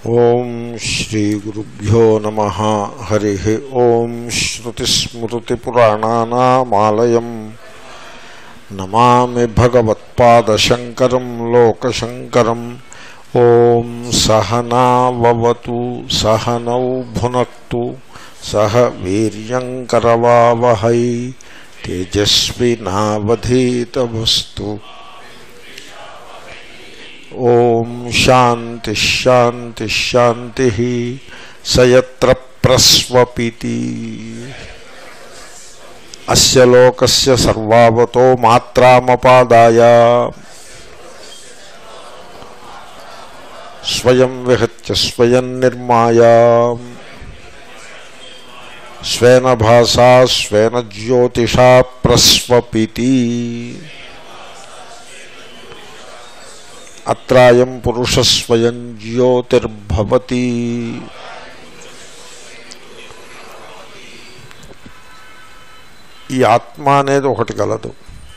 ఓం శ్రీ గురుభ్యో నమః. హరి ఓం. శ్రుతిస్మృతిపురాణానామాలయం నమామి భగవత్పాదశంకరం లోకశంకరం. ఓం సహనావవతు సహనౌ భునక్తు సహ వీర్యంకరవావహై తేజస్వినావధీతమస్తు. ఓం శాంతి శాంతి శాంతి. సయత్ర ప్రస్వపితి అస్య లోకస్య సర్వావతో మాత్రామపాదాయ స్వయం విహత్య స్వయం నిర్మాయ స్వేన భాసా స్వేన జ్యోతిషా ప్రస్వపితి. అత్రాయం పురుష స్వయం జ్యోతిర్భవతి. ఈ ఆత్మ అనేది ఒకటి కలదు.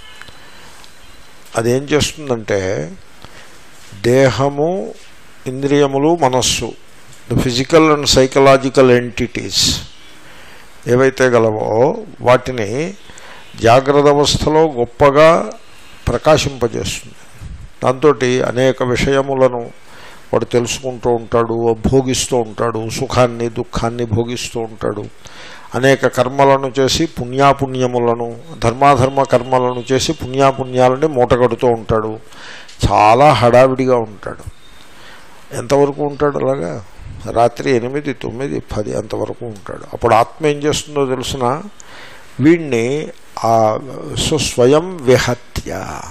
అదేం చేస్తుందంటే దేహము, ఇంద్రియములు, మనస్సు, the physical and psychological entities ఏవైతే గలవో వాటిని జాగ్రత్త అవస్థలో గొప్పగా ప్రకాశింపజేస్తుంది. దాంతో అనేక విషయములను వాడు తెలుసుకుంటూ ఉంటాడు, భోగిస్తూ ఉంటాడు, సుఖాన్ని దుఃఖాన్ని భోగిస్తూ ఉంటాడు. అనేక కర్మలను చేసి పుణ్యాపుణ్యములను, ధర్మాధర్మ కర్మలను చేసి పుణ్యాపుణ్యాలని మూటగడుతూ ఉంటాడు. చాలా హడావిడిగా ఉంటాడు. ఎంతవరకు ఉంటాడు? అలాగా రాత్రి 8, 9, 10 అంతవరకు ఉంటాడు. అప్పుడు ఆత్మ ఏం చేస్తుందో తెలుసిన వీడిని స్వయం విహత్య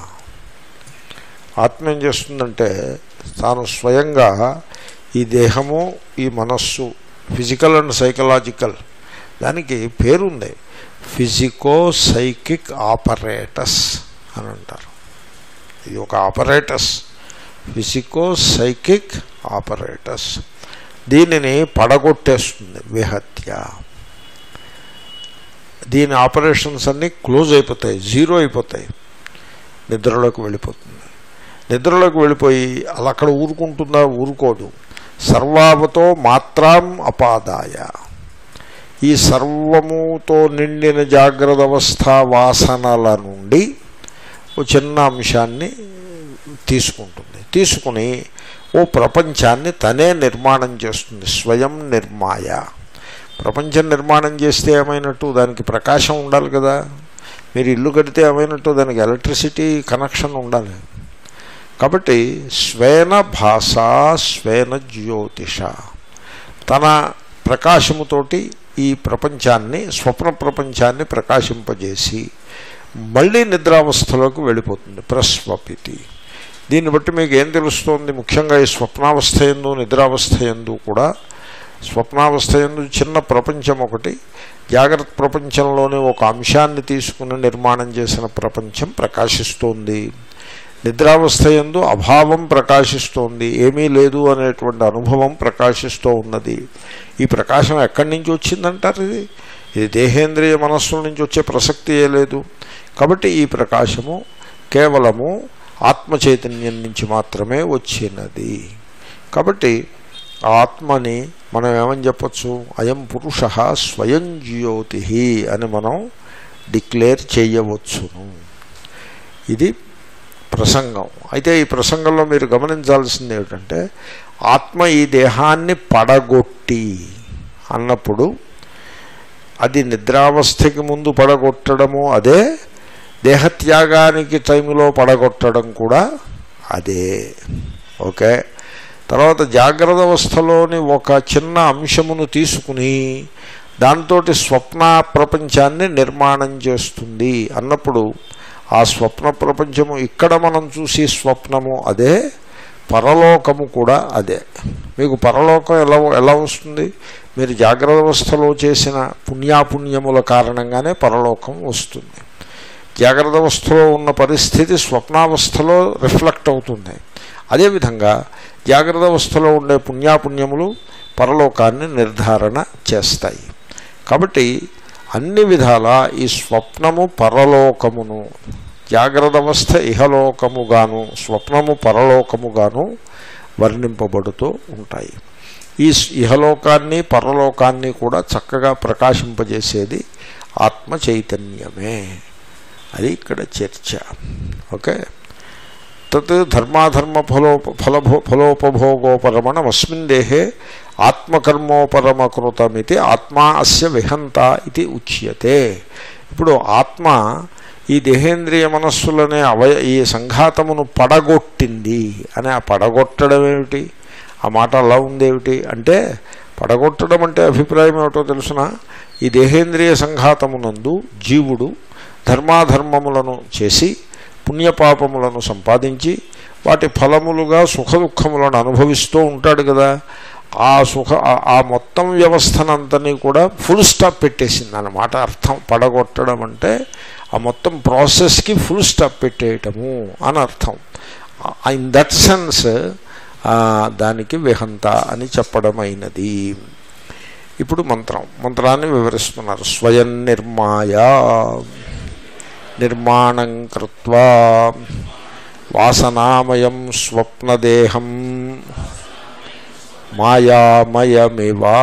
ఆత్మ ఏం చేస్తుందంటే తాను స్వయంగా ఈ దేహము, ఈ మనస్సు, ఫిజికల్ అండ్ సైకలాజికల్, దానికి పేరుంది, ఫిజికో సైకిక్ ఆపరేటస్ అని అంటారు. ఇది ఒక ఆపరేటస్, ఫిజికో సైకిక్ ఆపరేటస్. దీనిని పడగొట్టేస్తుంది విహత్య. దీని ఆపరేషన్స్ అన్నీ క్లోజ్ అయిపోతాయి, జీరో అయిపోతాయి. నిద్రలోకి వెళ్ళిపోతుంది. నిద్రలోకి వెళ్ళిపోయి అలా అక్కడ ఊరుకుంటుందా? ఊరుకోదు. సర్వావతో మాత్రాం అపాదాయ, ఈ సర్వముతో నిండిన జాగ్రత్త అవస్థ వాసనల నుండి ఓ చిన్న అంశాన్ని తీసుకుంటుంది. తీసుకుని ఓ ప్రపంచాన్ని తనే నిర్మాణం చేస్తుంది. స్వయం నిర్మాయ. ప్రపంచం నిర్మాణం చేస్తే ఏమైనట్టు? దానికి ప్రకాశం ఉండాలి కదా. మీరు ఇల్లు కడితే ఏమైనట్టు? దానికి ఎలక్ట్రిసిటీ కనెక్షన్ ఉండాలి. కాబట్టి స్వేన భాషా స్వేన జ్యోతిష, తన ప్రకాశముతోటి ఈ ప్రపంచాన్ని, స్వప్న ప్రపంచాన్ని ప్రకాశింపజేసి మళ్ళీ నిద్రావస్థలోకి వెళ్ళిపోతుంది. ప్రస్వపితి. దీన్ని బట్టి మీకు ఏం తెలుస్తోంది? ముఖ్యంగా ఈ స్వప్నావస్థ యందు, నిద్రావస్థ యందు కూడా, స్వప్నావస్థ యందు చిన్న ప్రపంచం ఒకటి, జాగ్రత్త ప్రపంచంలోనే ఒక అంశాన్ని తీసుకుని నిర్మాణం చేసిన ప్రపంచం ప్రకాశిస్తోంది. నిద్రావస్థ యందు అభావం ప్రకాశిస్తోంది, ఏమీ లేదు అనేటువంటి అనుభవం ప్రకాశిస్తూ ఉన్నది. ఈ ప్రకాశం ఎక్కడి నుంచి వచ్చిందంటారు? ఇది దేహేంద్రియ మనస్సుల నుంచి వచ్చే ప్రసక్తియే లేదు. కాబట్టి ఈ ప్రకాశము కేవలము ఆత్మచైతన్యం నుంచి మాత్రమే వచ్చినది. కాబట్టి ఆ ఆత్మని మనం ఏమని చెప్పచ్చు? అయం పురుష స్వయం జ్యోతి అని మనం డిక్లేర్ చేయవచ్చును. ఇది ప్రసంగం. అయితే ఈ ప్రసంగంలో మీరు గమనించాల్సింది ఏమిటంటే, ఆత్మ ఈ దేహాన్ని పడగొట్టి అన్నప్పుడు అది నిద్రావస్థకి ముందు పడగొట్టడము అదే, దేహత్యాగానికి టైంలో పడగొట్టడం కూడా అదే. ఓకే. తర్వాత జాగ్రత్త అవస్థలోని ఒక చిన్న అంశమును తీసుకుని దాంతో స్వప్న ప్రపంచాన్ని నిర్మాణం చేస్తుంది అన్నప్పుడు ఆ స్వప్న ప్రపంచము, ఇక్కడ మనం చూసి స్వప్నము అదే, పరలోకము కూడా అదే. మీకు పరలోకం ఎలా వస్తుంది? మీరు జాగ్రత్త అవస్థలో చేసిన పుణ్యాపుణ్యముల కారణంగానే పరలోకం వస్తుంది. జాగ్రత్త అవస్థలో ఉన్న పరిస్థితి స్వప్నావస్థలో రిఫ్లెక్ట్ అవుతుంది. అదేవిధంగా జాగ్రత్త అవస్థలో ఉండే పుణ్యాపుణ్యములు పరలోకాన్ని నిర్ధారణ చేస్తాయి. కాబట్టి అన్ని విధాల ఈ స్వప్నము పరలోకమును, జాగ్రత్త అవస్థ ఇహలోకముగాను, స్వప్నము పరలోకముగాను వర్ణింపబడుతూ ఉంటాయి. ఈ ఇహలోకాన్ని పరలోకాన్ని కూడా చక్కగా ప్రకాశింపజేసేది ఆత్మ చైతన్యమే. అది ఇక్కడ చర్చ. ఓకే. తత్ ధర్మాధర్మ ఫలోపభోగోపరమణం అస్మిన్ దేహే ఆత్మకర్మోపరమకృతమితి ఆత్మా అస్య విహంత ఇది ఉచ్యతే. ఇప్పుడు ఆత్మ ఈ దేహేంద్రియ మనస్సులనే ఈ సంఘాతమును పడగొట్టింది అని. ఆ పడగొట్టడం ఏమిటి? ఆ మాట అలా ఉందేమిటి అంటే, పడగొట్టడం అంటే అభిప్రాయం ఏమిటో తెలుసిన, ఈ దేహేంద్రియ సంఘాతమునందు జీవుడు ధర్మాధర్మములను చేసి పుణ్యపాపములను సంపాదించి వాటి ఫలములుగా సుఖ దుఃఖములను అనుభవిస్తూ ఉంటాడు కదా. ఆ మొత్తం వ్యవస్థనంతని కూడా ఫుల్ స్టాప్ పెట్టేసింది అన్నమాట అర్థం. పడగొట్టడం అంటే ఆ మొత్తం ప్రాసెస్కి ఫుల్ స్టాప్ పెట్టేయటము అని అర్థం. ఇన్ దట్ సెన్స్ దానికి విహంత అని చెప్పడం అయినది. ఇప్పుడు మంత్రాన్ని వివరిస్తున్నారు. స్వయం నిర్మాణం కృత్వా వాసనామయం స్వప్నదేహం మాయామయమివా.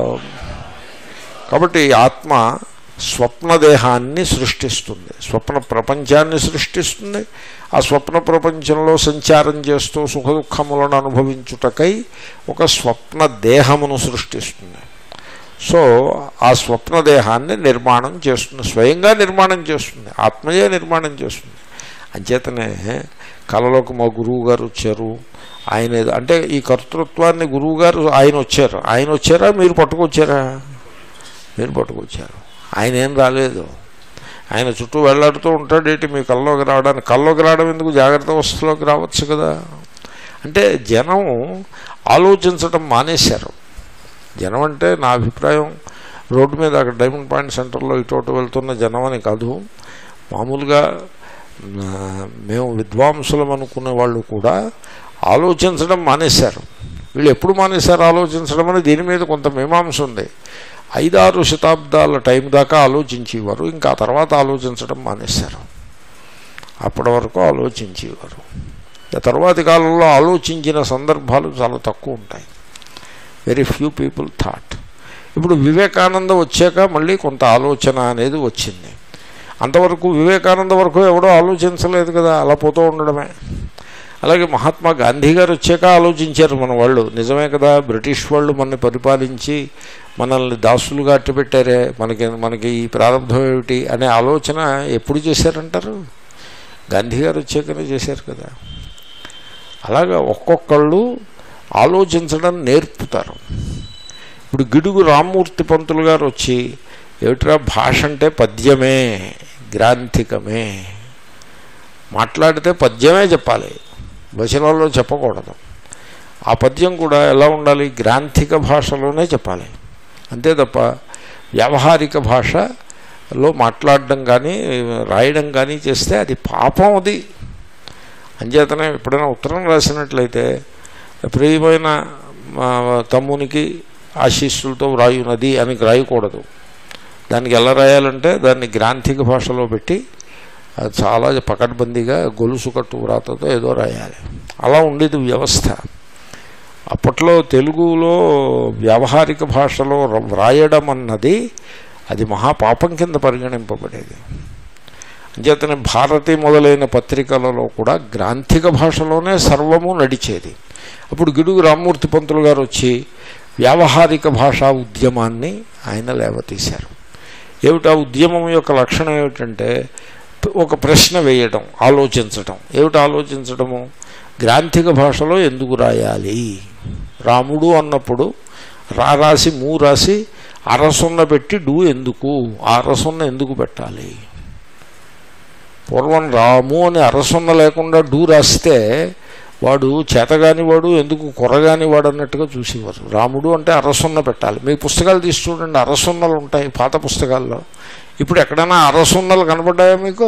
కాబట్టి ఆత్మ స్వప్నదేహాన్ని సృష్టిస్తుంది, స్వప్న ప్రపంచాన్ని సృష్టిస్తుంది. ఆ స్వప్న ప్రపంచంలో సంచారం చేస్తూ సుఖ దుఃఖములను అనుభవించుటకై ఒక స్వప్న దేహమును సృష్టిస్తుంది. సో ఆ స్వప్నదేహాన్ని నిర్మాణం చేస్తుంది, స్వయంగా నిర్మాణం చేస్తుంది, ఆత్మయే నిర్మాణం చేస్తుంది. అంచేతనే కళలోకి మా గురువు గారు వచ్చారు, ఆయన అంటే ఈ కర్తృత్వాన్ని గురువు గారు ఆయన వచ్చారా మీరు పట్టుకొచ్చారా? మీరు పట్టుకొచ్చారు. ఆయన ఏం రాలేదు. ఆయన చుట్టూ వెళ్లాడుతూ ఉంటాడు. ఏంటి మీ కల్లోకి రావడానికి? కల్లోకి రావడం ఎందుకు? జాగ్రత్త అవస్థలోకి రావచ్చు కదా. అంటే జనం ఆలోచించడం మానేశారు. జనం అంటే నా అభిప్రాయం రోడ్డు మీద అక్కడ డైమండ్ పాయింట్ సెంటర్లో ఇటు వెళ్తున్న జనం అని కాదు. మామూలుగా మేము విద్వాంసులం అనుకునే వాళ్ళు కూడా ఆలోచించడం మానేశారు. వీళ్ళు ఎప్పుడు మానేశారు ఆలోచించడం అని దీని మీద కొంత మీమాంస ఉంది. 5-6 శతాబ్దాల టైం దాకా ఆలోచించేవారు, ఇంకా ఆ తర్వాత ఆలోచించడం మానేశారు. అప్పటి వరకు ఆలోచించేవారు. తర్వాతి కాలంలో ఆలోచించిన సందర్భాలు చాలా తక్కువ ఉంటాయి. Very few people thought. ఇప్పుడు వివేకానంద వచ్చాక మళ్ళీ కొంత ఆలోచన అనేది వచ్చింది. అంతవరకు వివేకానంద వరకు ఎవడో ఆలోచించలేదు కదా, అలా పోతూ ఉండడమే. అలాగే మహాత్మా గాంధీ గారు వచ్చాక ఆలోచించారు మన వాళ్ళు. నిజమే కదా, బ్రిటిష్ వాళ్ళు మనల్ని పరిపాలించి మనల్ని దాసులుగా అట్టుపెట్టారే, మనకి ఈ ప్రారంభం ఏమిటి అనే ఆలోచన ఎప్పుడు చేశారంటారు? గాంధీ గారు వచ్చాకనే చేశారు కదా. అలాగా ఒక్కొక్కళ్ళు ఆలోచించడం నేర్పుతారు. ఇప్పుడు గిడుగు రామ్మూర్తి పంతులు గారు వచ్చి ఏమిట్రా భాష అంటే పద్యమే, గ్రాంథికమే, మాట్లాడితే పద్యమే చెప్పాలి, వచనాల్లో చెప్పకూడదు. ఆ పద్యం కూడా ఎలా ఉండాలి? గ్రాంథిక భాషలోనే చెప్పాలి. అంతే తప్ప వ్యావహారిక భాషలో మాట్లాడడం కానీ రాయడం కానీ చేస్తే అది పాపం. అది అంచేతనే ఎప్పుడైనా ఉత్తరం రాసినట్లయితే ప్రియమైన తమ్మునికి ఆశీస్సులతో వ్రాయునది అని రాయకూడదు. దానికి ఎలా రాయాలంటే దాన్ని గ్రాంథిక భాషలో పెట్టి అది చాలా పకడ్బందీగా గొలుసు కట్టు వ్రాతతో ఏదో రాయాలి. అలా ఉండేది వ్యవస్థ. అప్పట్లో తెలుగులో వ్యావహారిక భాషలో వ్రాయడం అన్నది అది మహాపాపం కింద పరిగణింపబడేది. అంచేతనే భారతి మొదలైన పత్రికలలో కూడా గ్రాంథిక భాషలోనే సర్వము నడిచేది. అప్పుడు గిడుగు రామ్మూర్తి పంతులు గారు వచ్చి వ్యావహారిక భాషా ఉద్యమాన్ని ఆయన లేవతీశారు. ఏమిటా ఉద్యమం యొక్క లక్షణం ఏమిటంటే ఒక ప్రశ్న వేయడం, ఆలోచించటం. ఏమిటి ఆలోచించటము? గ్రాంథిక భాషలో ఎందుకు రాయాలి? రాముడు అన్నప్పుడు రాసి మూ రాసి అరసున్న పెట్టి డు ఎందుకు? అరసున్న ఎందుకు పెట్టాలి? పూర్వం రాము అని అరసున్న లేకుండా డు రాస్తే వాడు చేతగాని వాడు, ఎందుకు కొరగాని వాడు అన్నట్టుగా చూసేవారు. రాముడు అంటే అరసున్న పెట్టాలి. మీ పుస్తకాలు తీసి చూడండి, అరసున్నలు ఉంటాయి పాత పుస్తకాల్లో. ఇప్పుడు ఎక్కడైనా అరసున్నలు కనపడ్డాయా మీకు?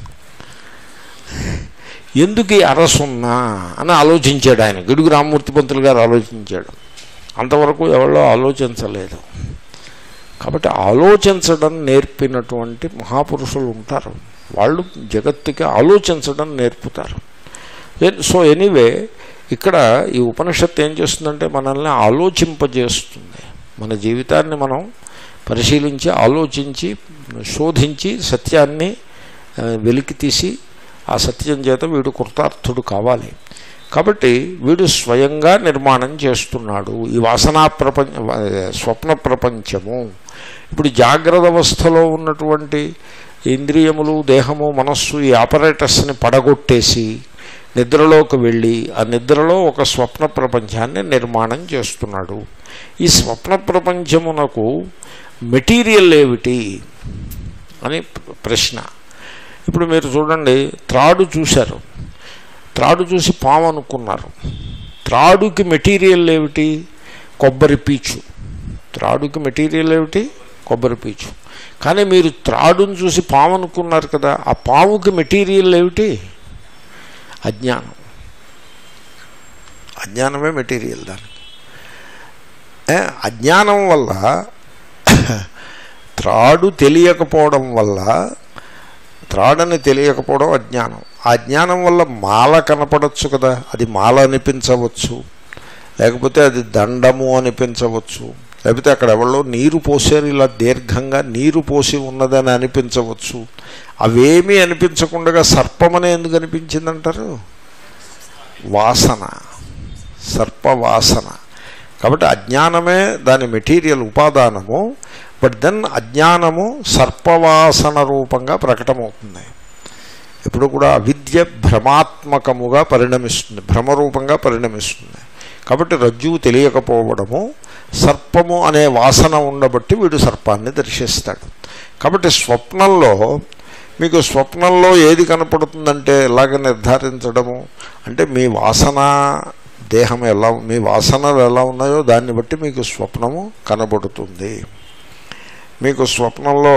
ఎందుకు ఈ అరసున్నా అని ఆలోచించాడు ఆయన. గిడుగు రామ్మూర్తి పంతులు గారు ఆలోచించాడు. అంతవరకు ఎవరో ఆలోచించలేదు. కాబట్టి ఆలోచించడం నేర్పినటువంటి మహాపురుషులు ఉంటారు. వాళ్ళు జగత్తుకి ఆలోచించడం నేర్పుతారు. సో ఎనీవే ఇక్కడ ఈ ఉపనిషత్తు ఏం చేస్తుందంటే మనల్ని ఆలోచింపజేస్తుంది. మన జీవితాన్ని మనం పరిశీలించి ఆలోచించి శోధించి సత్యాన్ని వెలికి తీసి ఆ సత్యం చేత వీడు కృతార్థుడు కావాలి. కాబట్టి వీడు స్వయంగా నిర్మాణం చేస్తున్నాడు ఈ వాసనా స్వప్న ప్రపంచము. ఇప్పుడు జాగ్రత్త అవస్థలో ఉన్నటువంటి ఇంద్రియములు, దేహము, మనస్సు ఈ ఆపరేటర్స్ని పడగొట్టేసి నిద్రలోకి వెళ్ళి ఆ నిద్రలో ఒక స్వప్న ప్రపంచాన్ని నిర్మాణం చేస్తున్నాడు. ఈ స్వప్న ప్రపంచమునకు మెటీరియల్ ఏమిటి అని ప్రశ్న. ఇప్పుడు మీరు చూడండి, త్రాడు చూశారు, త్రాడు చూసి పాము అనుకున్నారు. త్రాడుకి మెటీరియల్ ఏమిటి? కొబ్బరి పీచు. త్రాడుకి మెటీరియల్ ఏమిటి? కొబ్బరి పీచు. కానీ మీరు త్రాడును చూసి పాము అనుకున్నారు కదా, ఆ పాముకి మెటీరియల్ ఏమిటి? అజ్ఞానం. అజ్ఞానమే మెటీరియల్ దానికి. అజ్ఞానం వల్ల త్రాడు తెలియకపోవడం వల్ల, త్రాడని తెలియకపోవడం అజ్ఞానం. ఆ అజ్ఞానం వల్ల మాల కనపడవచ్చు కదా, అది మాల అనిపించవచ్చు, లేకపోతే అది దండము అనిపించవచ్చు, లేకపోతే అక్కడ ఎవరో నీరు పోసారు ఇలా దీర్ఘంగా నీరు పోసి ఉన్నదని అనిపించవచ్చు. అవేమీ అనిపించకుండా సర్పమనే ఎందుకు అనిపించిందంటారు? వాసన, సర్పవాసన. కాబట్టి అజ్ఞానమే దాని మెటీరియల్, ఉపాదానము. బట్ దెన్ అజ్ఞానము సర్పవాసన రూపంగా ప్రకటమవుతుంది. ఎప్పుడు కూడా అవిద్య భ్రమాత్మకముగా పరిణమిస్తుంది, భ్రమరూపంగా పరిణమిస్తుంది. కాబట్టి రజ్జువు తెలియకపోవడము, సర్పము అనే వాసన ఉండబట్టి వీడు సర్పాన్ని దర్శిస్తాడు. కాబట్టి స్వప్నంలో మీకు స్వప్నంలో ఏది కనపడుతుందంటే ఎలాగ నిర్ధారించడము అంటే మీ వాసన దేహం ఎలా, మీ వాసనలు ఎలా ఉన్నాయో దాన్ని బట్టి మీకు స్వప్నము కనబడుతుంది. మీకు స్వప్నంలో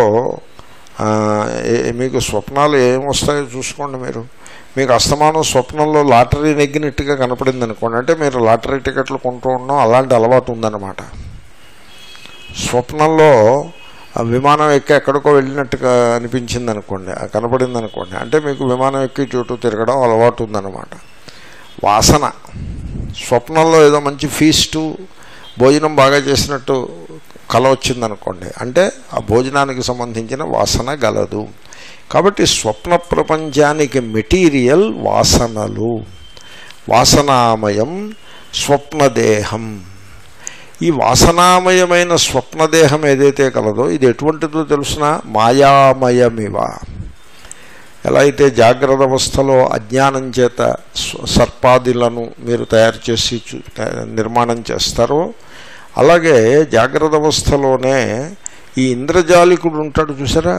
మీకు స్వప్నాలు ఏమొస్తాయో చూసుకోండి. మీకు అస్తమానం స్వప్నంలో లాటరీ నెగ్గినట్టుగా కనపడింది అనుకోండి, అంటే మీరు లాటరీ టికెట్లు కొంటూ ఉన్నాం, అలాంటి అలవాటు ఉందన్నమాట. స్వప్నంలో విమానం ఎక్కి ఎక్కడికో వెళ్ళినట్టుగా అనిపించింది అనుకోండి, కనపడింది అనుకోండి, అంటే మీకు విమానం ఎక్కి చుట్టూ తిరగడం అలవాటు ఉందన్నమాట. వాసన స్వప్నంలో ఏదో మంచి ఫీస్టు, భోజనం బాగా చేసినట్టు కల వచ్చిందనుకోండి, అంటే ఆ భోజనానికి సంబంధించిన వాసన గలదు. కాబట్టి స్వప్న ప్రపంచానికి మెటీరియల్ వాసనలు. వాసనామయం స్వప్నదేహం. ఈ వాసనామయమైన స్వప్నదేహం ఏదైతే కలదో ఇది ఎటువంటిదో తెలుసిన? మాయామయమివ. ఎలా అయితే జాగ్రత్త అవస్థలో అజ్ఞానం చేత సర్పాదులను మీరు తయారు చేసి నిర్మాణం చేస్తారో, అలాగే జాగ్రత్త అవస్థలోనే ఈ ఇంద్రజాలికుడు ఉంటాడు చూసారా,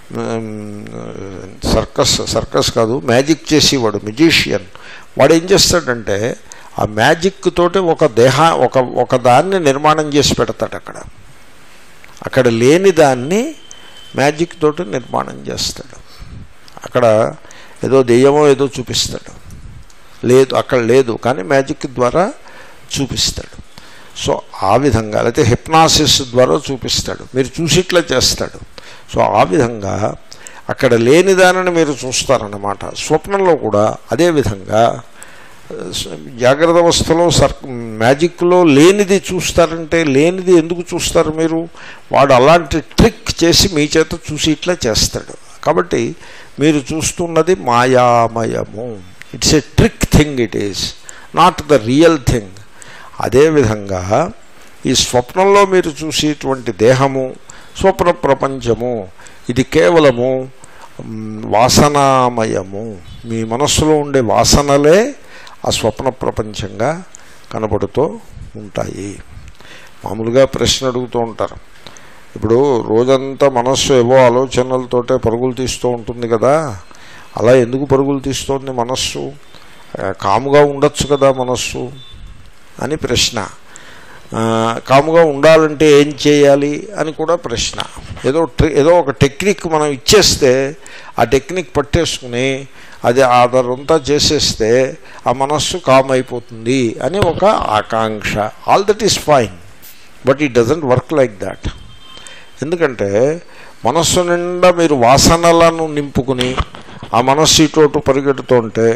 సర్కస్ కాదు, మ్యాజిక్ చేసేవాడు, మెజిషియన్. వాడు ఏం చేస్తాడంటే ఆ మ్యాజిక్ తోటి ఒక దాన్ని నిర్మాణం చేసి పెడతాడు. అక్కడ లేని దాన్ని మ్యాజిక్ తోటి నిర్మాణం చేస్తాడు. అక్కడ ఏదో దెయ్యమో ఏదో చూపిస్తాడు, లేదు అక్కడ లేదు, కానీ మ్యాజిక్ ద్వారా చూపిస్తాడు. సో ఆ విధంగా, లేకపోతే హిప్నాసిస్ ద్వారా చూపిస్తాడు, మీరు చూసిట్లా చేస్తాడు. సో ఆ విధంగా అక్కడ లేని దానిని మీరు చూస్తారన్నమాట. స్వప్నంలో కూడా అదేవిధంగా జాగ్రత్త అవస్థలో మ్యాజిక్లో లేనిది చూస్తారంటే లేనిది ఎందుకు చూస్తారు మీరు? వాడు అలాంటి ట్రిక్ చేసి మీ చేత చూసి ఇట్లా చేస్తాడు. కాబట్టి మీరు చూస్తున్నది మాయామయము. It's a trick thing, it is not the real thing. అదేవిధంగా ఈ స్వప్నంలో మీరు చూసేటువంటి దేహము, స్వప్న ప్రపంచము, ఇది కేవలము వాసనామయము. మీ మనస్సులో ఉండే వాసనలే ఆ స్వప్న ప్రపంచంగా కనబడుతూ ఉంటాయి. మామూలుగా ప్రశ్న అడుగుతూ ఉంటారు, ఇప్పుడు రోజంతా మనస్సు ఏవో ఆలోచనలతోటే పరుగులు తీస్తూ ఉంటుంది కదా, అలా ఎందుకు పరుగులు తీస్తోంది మనస్సు? కాముగా ఉండొచ్చు కదా మనస్సు అని ప్రశ్న. కాముగా ఉండాలంటే ఏం చేయాలి అని కూడా ప్రశ్న. ఏదో ఒక టెక్నిక్ మనం ఇచ్చేస్తే ఆ టెక్నిక్ పట్టేసుకుని అది ఆధారంతా చేసేస్తే ఆ మనస్సు కామ్ అయిపోతుంది అని ఒక ఆకాంక్ష. All that is fine, but it doesn't work like that. ఎందుకంటే మనస్సు నిండా మీరు వాసనలను నింపుకుని ఆ మనస్సు ఇటు పరిగెడుతుంటే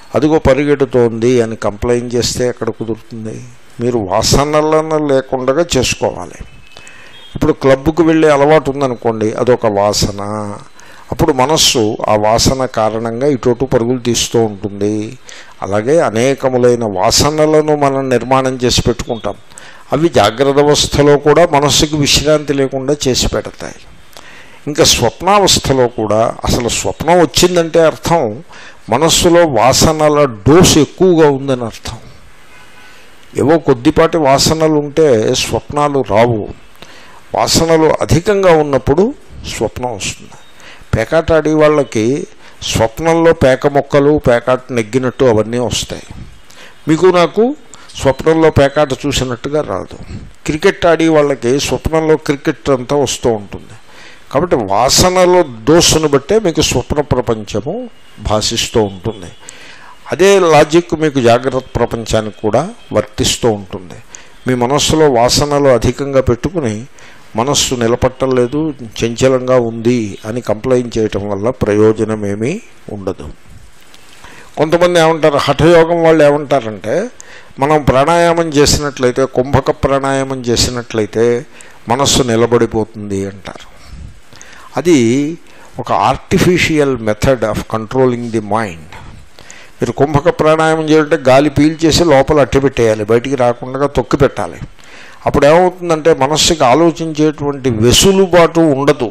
అదిగో పరిగెడుతోంది అని కంప్లైంట్ చేస్తే ఎక్కడ కుదురుతుంది? మీరు వాసనలను లేకుండా చేసుకోవాలి. ఇప్పుడు క్లబ్కు వెళ్ళే అలవాటు ఉందనుకోండి, అదొక వాసన. అప్పుడు మనస్సు ఆ వాసన కారణంగా ఇటు పరుగులు తీస్తూ ఉంటుంది. అలాగే అనేకములైన వాసనలను మనం నిర్మాణం చేసి పెట్టుకుంటాం. అవి జాగ్రత్త అవస్థలో కూడా మనస్సుకి విశ్రాంతి లేకుండా చేసి పెడతాయి. ఇంకా స్వప్నావస్థలో కూడా అసలు స్వప్నం వచ్చిందంటే అర్థం మనస్సులో వాసనల డోసు ఎక్కువగా ఉందని అర్థం. ఏవో కొద్దిపాటి వాసనలు ఉంటే స్వప్నాలు రావు. వాసనలు అధికంగా ఉన్నప్పుడు స్వప్నం వస్తుంది. పేకాట ఆడి వాళ్ళకి స్వప్నంలో పేక మొక్కలు పేకాట నెగ్గినట్టు అవన్నీ వస్తాయి. మీకు నాకు స్వప్నంలో పేకాట చూసినట్టుగా రాదు. క్రికెట్ ఆడి వాళ్ళకి స్వప్నంలో క్రికెట్ అంతా వస్తూ ఉంటుంది. కాబట్టి వాసనలో దోషను బట్టే మీకు స్వప్న ప్రపంచము భాషిస్తూ ఉంటుంది. అదే లాజిక్ మీకు జాగ్రత్త ప్రపంచానికి కూడా వర్తిస్తూ ఉంటుంది. మీ మనస్సులో వాసనలు అధికంగా పెట్టుకుని మనస్సు నిలబట్టలేదు, చంచలంగా ఉంది అని కంప్లైంట్ చేయటం వల్ల ప్రయోజనం ఏమీ ఉండదు. కొంతమంది ఏమంటారు, హఠయోగం వాళ్ళు ఏమంటారంటే, మనం ప్రాణాయామం చేసినట్లయితే, కుంభక ప్రాణాయామం చేసినట్లయితే మనస్సు నిలబడిపోతుంది అంటారు. అది ఒక artificial method of controlling the mind. మీరు కుంభక ప్రాణాయామం చేయాలంటే గాలి పీల్చేసి లోపల అట్టిపెట్టేయాలి, బయటికి రాకుండా తొక్కి పెట్టాలి. అప్పుడు ఏమవుతుందంటే మనస్సుకి ఆలోచించేటువంటి వెసులుబాటు ఉండదు.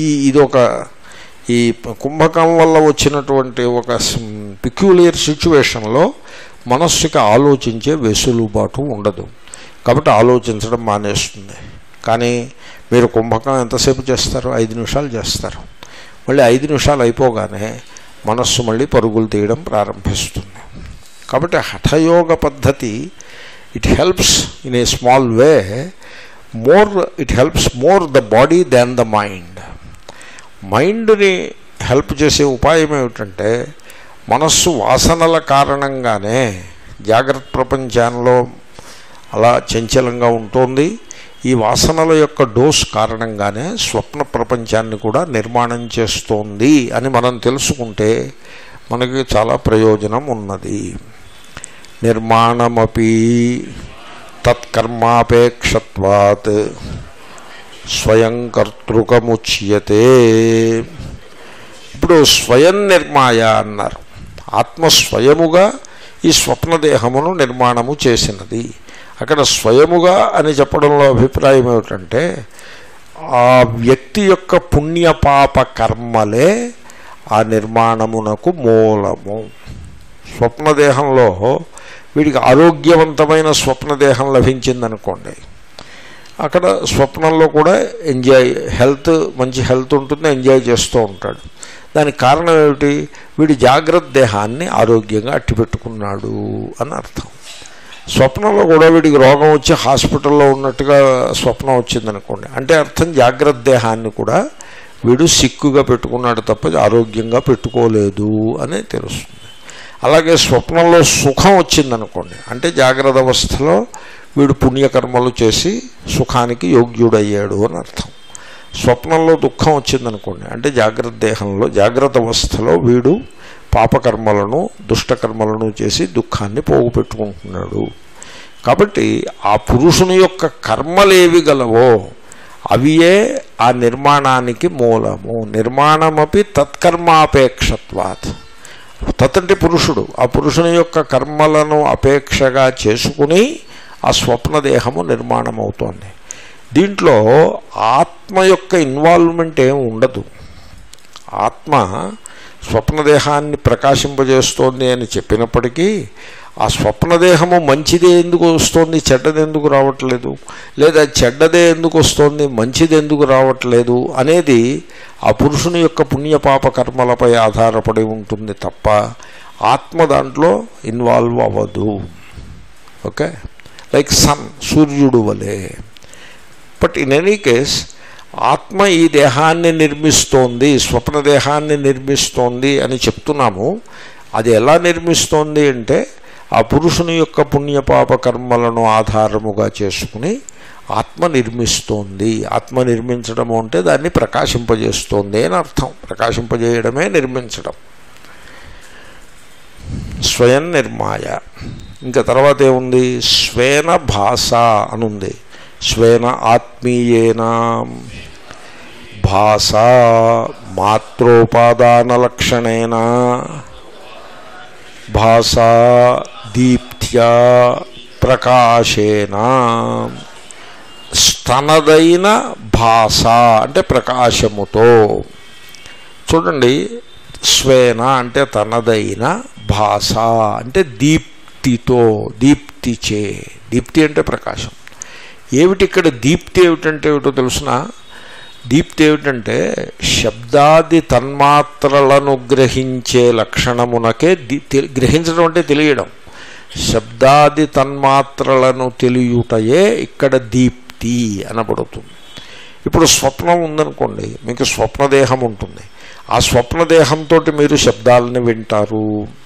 ఈ కుంభకం వల్ల వచ్చినటువంటి ఒక పిక్యులియర్ సిచ్యువేషన్లో మనస్సుకి ఆలోచించే వెసులుబాటు ఉండదు. కాబట్టి ఆలోచించడం మానేస్తుంది. కానీ మీరు కుంభకం ఎంతసేపు చేస్తారు? 5 నిమిషాలు చేస్తారు. మళ్ళీ 5 నిమిషాలు అయిపోగానే మనస్సు మళ్ళీ పరుగులు తీయడం ప్రారంభిస్తుంది. కాబట్టి హఠయోగ పద్ధతి it helps in a small way it helps more the body than the mind. మైండ్ని హెల్ప్ చేసే ఉపాయం ఏమిటంటే, మనస్సు వాసనల కారణంగానే జాగ్రత్త ప్రపంచంలో అలా చంచలంగా ఉంటుంది. ఈ వాసనల యొక్క డోస్ కారణంగానే స్వప్న ప్రపంచాన్ని కూడా నిర్మాణం చేస్తోంది అని మనం తెలుసుకుంటే మనకి చాలా ప్రయోజనం ఉన్నది. నిర్మాణమపి తత్కర్మాపేక్షత్వాత్ స్వయం కర్తృకముచ్యతే. ఇప్పుడు స్వయం నిర్మాయ అన్నారు. ఆత్మ స్వయముగా ఈ స్వప్నదేహమును నిర్మాణము చేసినది. అక్కడ స్వయముగా అని చెప్పడంలో అభిప్రాయం ఏమిటంటే, ఆ వ్యక్తి యొక్క పుణ్యపాప కర్మలే ఆ నిర్మాణమునకు మూలము. స్వప్నదేహంలో వీడికి ఆరోగ్యవంతమైన స్వప్నదేహం లభించిందనుకోండి, అక్కడ స్వప్నంలో కూడా మంచి హెల్త్ ఉంటుంది, ఎంజాయ్ చేస్తూ ఉంటాడు. దానికి కారణం ఏమిటి? వీడి జాగ్రత్త దేహాన్ని ఆరోగ్యంగా అట్టిపెట్టుకున్నాడు అని అర్థం. స్వప్నంలో కూడా వీడికి రోగం వచ్చి హాస్పిటల్లో ఉన్నట్టుగా స్వప్నం వచ్చిందనుకోండి, అంటే అర్థం జాగ్రత్త దేహాన్ని కూడా వీడు సిక్కుగా పెట్టుకున్నాడు తప్ప ఆరోగ్యంగా పెట్టుకోలేదు అని తెలుస్తుంది. అలాగే స్వప్నంలో సుఖం వచ్చిందనుకోండి, అంటే జాగ్రత్త అవస్థలో వీడు పుణ్యకర్మలు చేసి సుఖానికి యోగ్యుడయ్యాడు అని అర్థం. స్వప్నంలో దుఃఖం వచ్చిందనుకోండి, అంటే జాగ్రత్త దేహంలో జాగ్రత్త అవస్థలో వీడు పాపకర్మలను దుష్టకర్మలను చేసి దుఃఖాన్ని పోగుపెట్టుకుంటున్నాడు. కాబట్టి ఆ పురుషుని యొక్క కర్మలేవి గలవో అవియే ఆ నిర్మాణానికి మూలము. నిర్మాణమపి తత్కర్మాపేక్షత్వాత్. తత్ అంటే పురుషుడు. ఆ పురుషుని యొక్క కర్మలను అపేక్షగా చేసుకుని ఆ స్వప్నదేహము నిర్మాణం అవుతోంది. దీంట్లో ఆత్మ యొక్క ఇన్వాల్వ్మెంట్ ఏమి ఉండదు. ఆత్మ స్వప్నదేహాన్ని ప్రకాశింపజేస్తోంది అని చెప్పినప్పటికీ ఆ స్వప్నదేహము మంచిదే ఎందుకు వస్తుంది, చెడ్డది ఎందుకు రావట్లేదు, లేదా చెడ్డదే ఎందుకు వస్తుంది, మంచిది ఎందుకు రావట్లేదు అనేది ఆ పురుషుని యొక్క పుణ్యపాప కర్మలపై ఆధారపడి ఉంటుంది తప్ప ఆత్మ దాంట్లో ఇన్వాల్వ్ అవ్వదు. ఓకే, లైక్ సన్, సూర్యుడు వలె. బట్ ఇన్ ఎనీ కేస్ ఆత్మ ఈ దేహాన్ని నిర్మిస్తోంది, స్వప్నదేహాన్ని నిర్మిస్తోంది అని చెప్తున్నాము. అది ఎలా నిర్మిస్తోంది అంటే ఆ పురుషుని యొక్క పుణ్యపాప కర్మలను ఆధారముగా చేసుకుని ఆత్మ నిర్మిస్తోంది. ఆత్మ నిర్మించడము అంటే దాన్ని ప్రకాశింపజేస్తోంది అని అర్థం. ప్రకాశింపజేయడమే నిర్మించడం. స్వయం నిర్మాయ. ఇంకా తర్వాత ఏముంది? స్వేన భాష అనుంది. స్వేన ఆత్మీయేన భాష మాత్రోపాదానలక్షణేన భాష దీప్త్యా ప్రకాశేన. తనదైన భాష అంటే ప్రకాశముతో. చూడండి, స్వేన అంటే తనదైన, భాష అంటే దీప్తితో, దీప్తిచే. దీప్తి అంటే ప్రకాశం. ఏమిటి ఇక్కడ దీప్తి? ఏమిటంటే ఏమిటో తెలుసిన? దీప్తి ఏమిటంటే శబ్దాది తన్మాత్రలను గ్రహించే లక్షణమునకే గ్రహించడం అంటే తెలియడం. శబ్దాది తన్మాత్రలను తెలియుటయే ఇక్కడ దీప్తి అనబడుతుంది. ఇప్పుడు స్వప్నం ఉందనుకోండి, మీకు స్వప్నదేహం ఉంటుంది. ఆ స్వప్నదేహంతో మీరు శబ్దాలను వింటారు,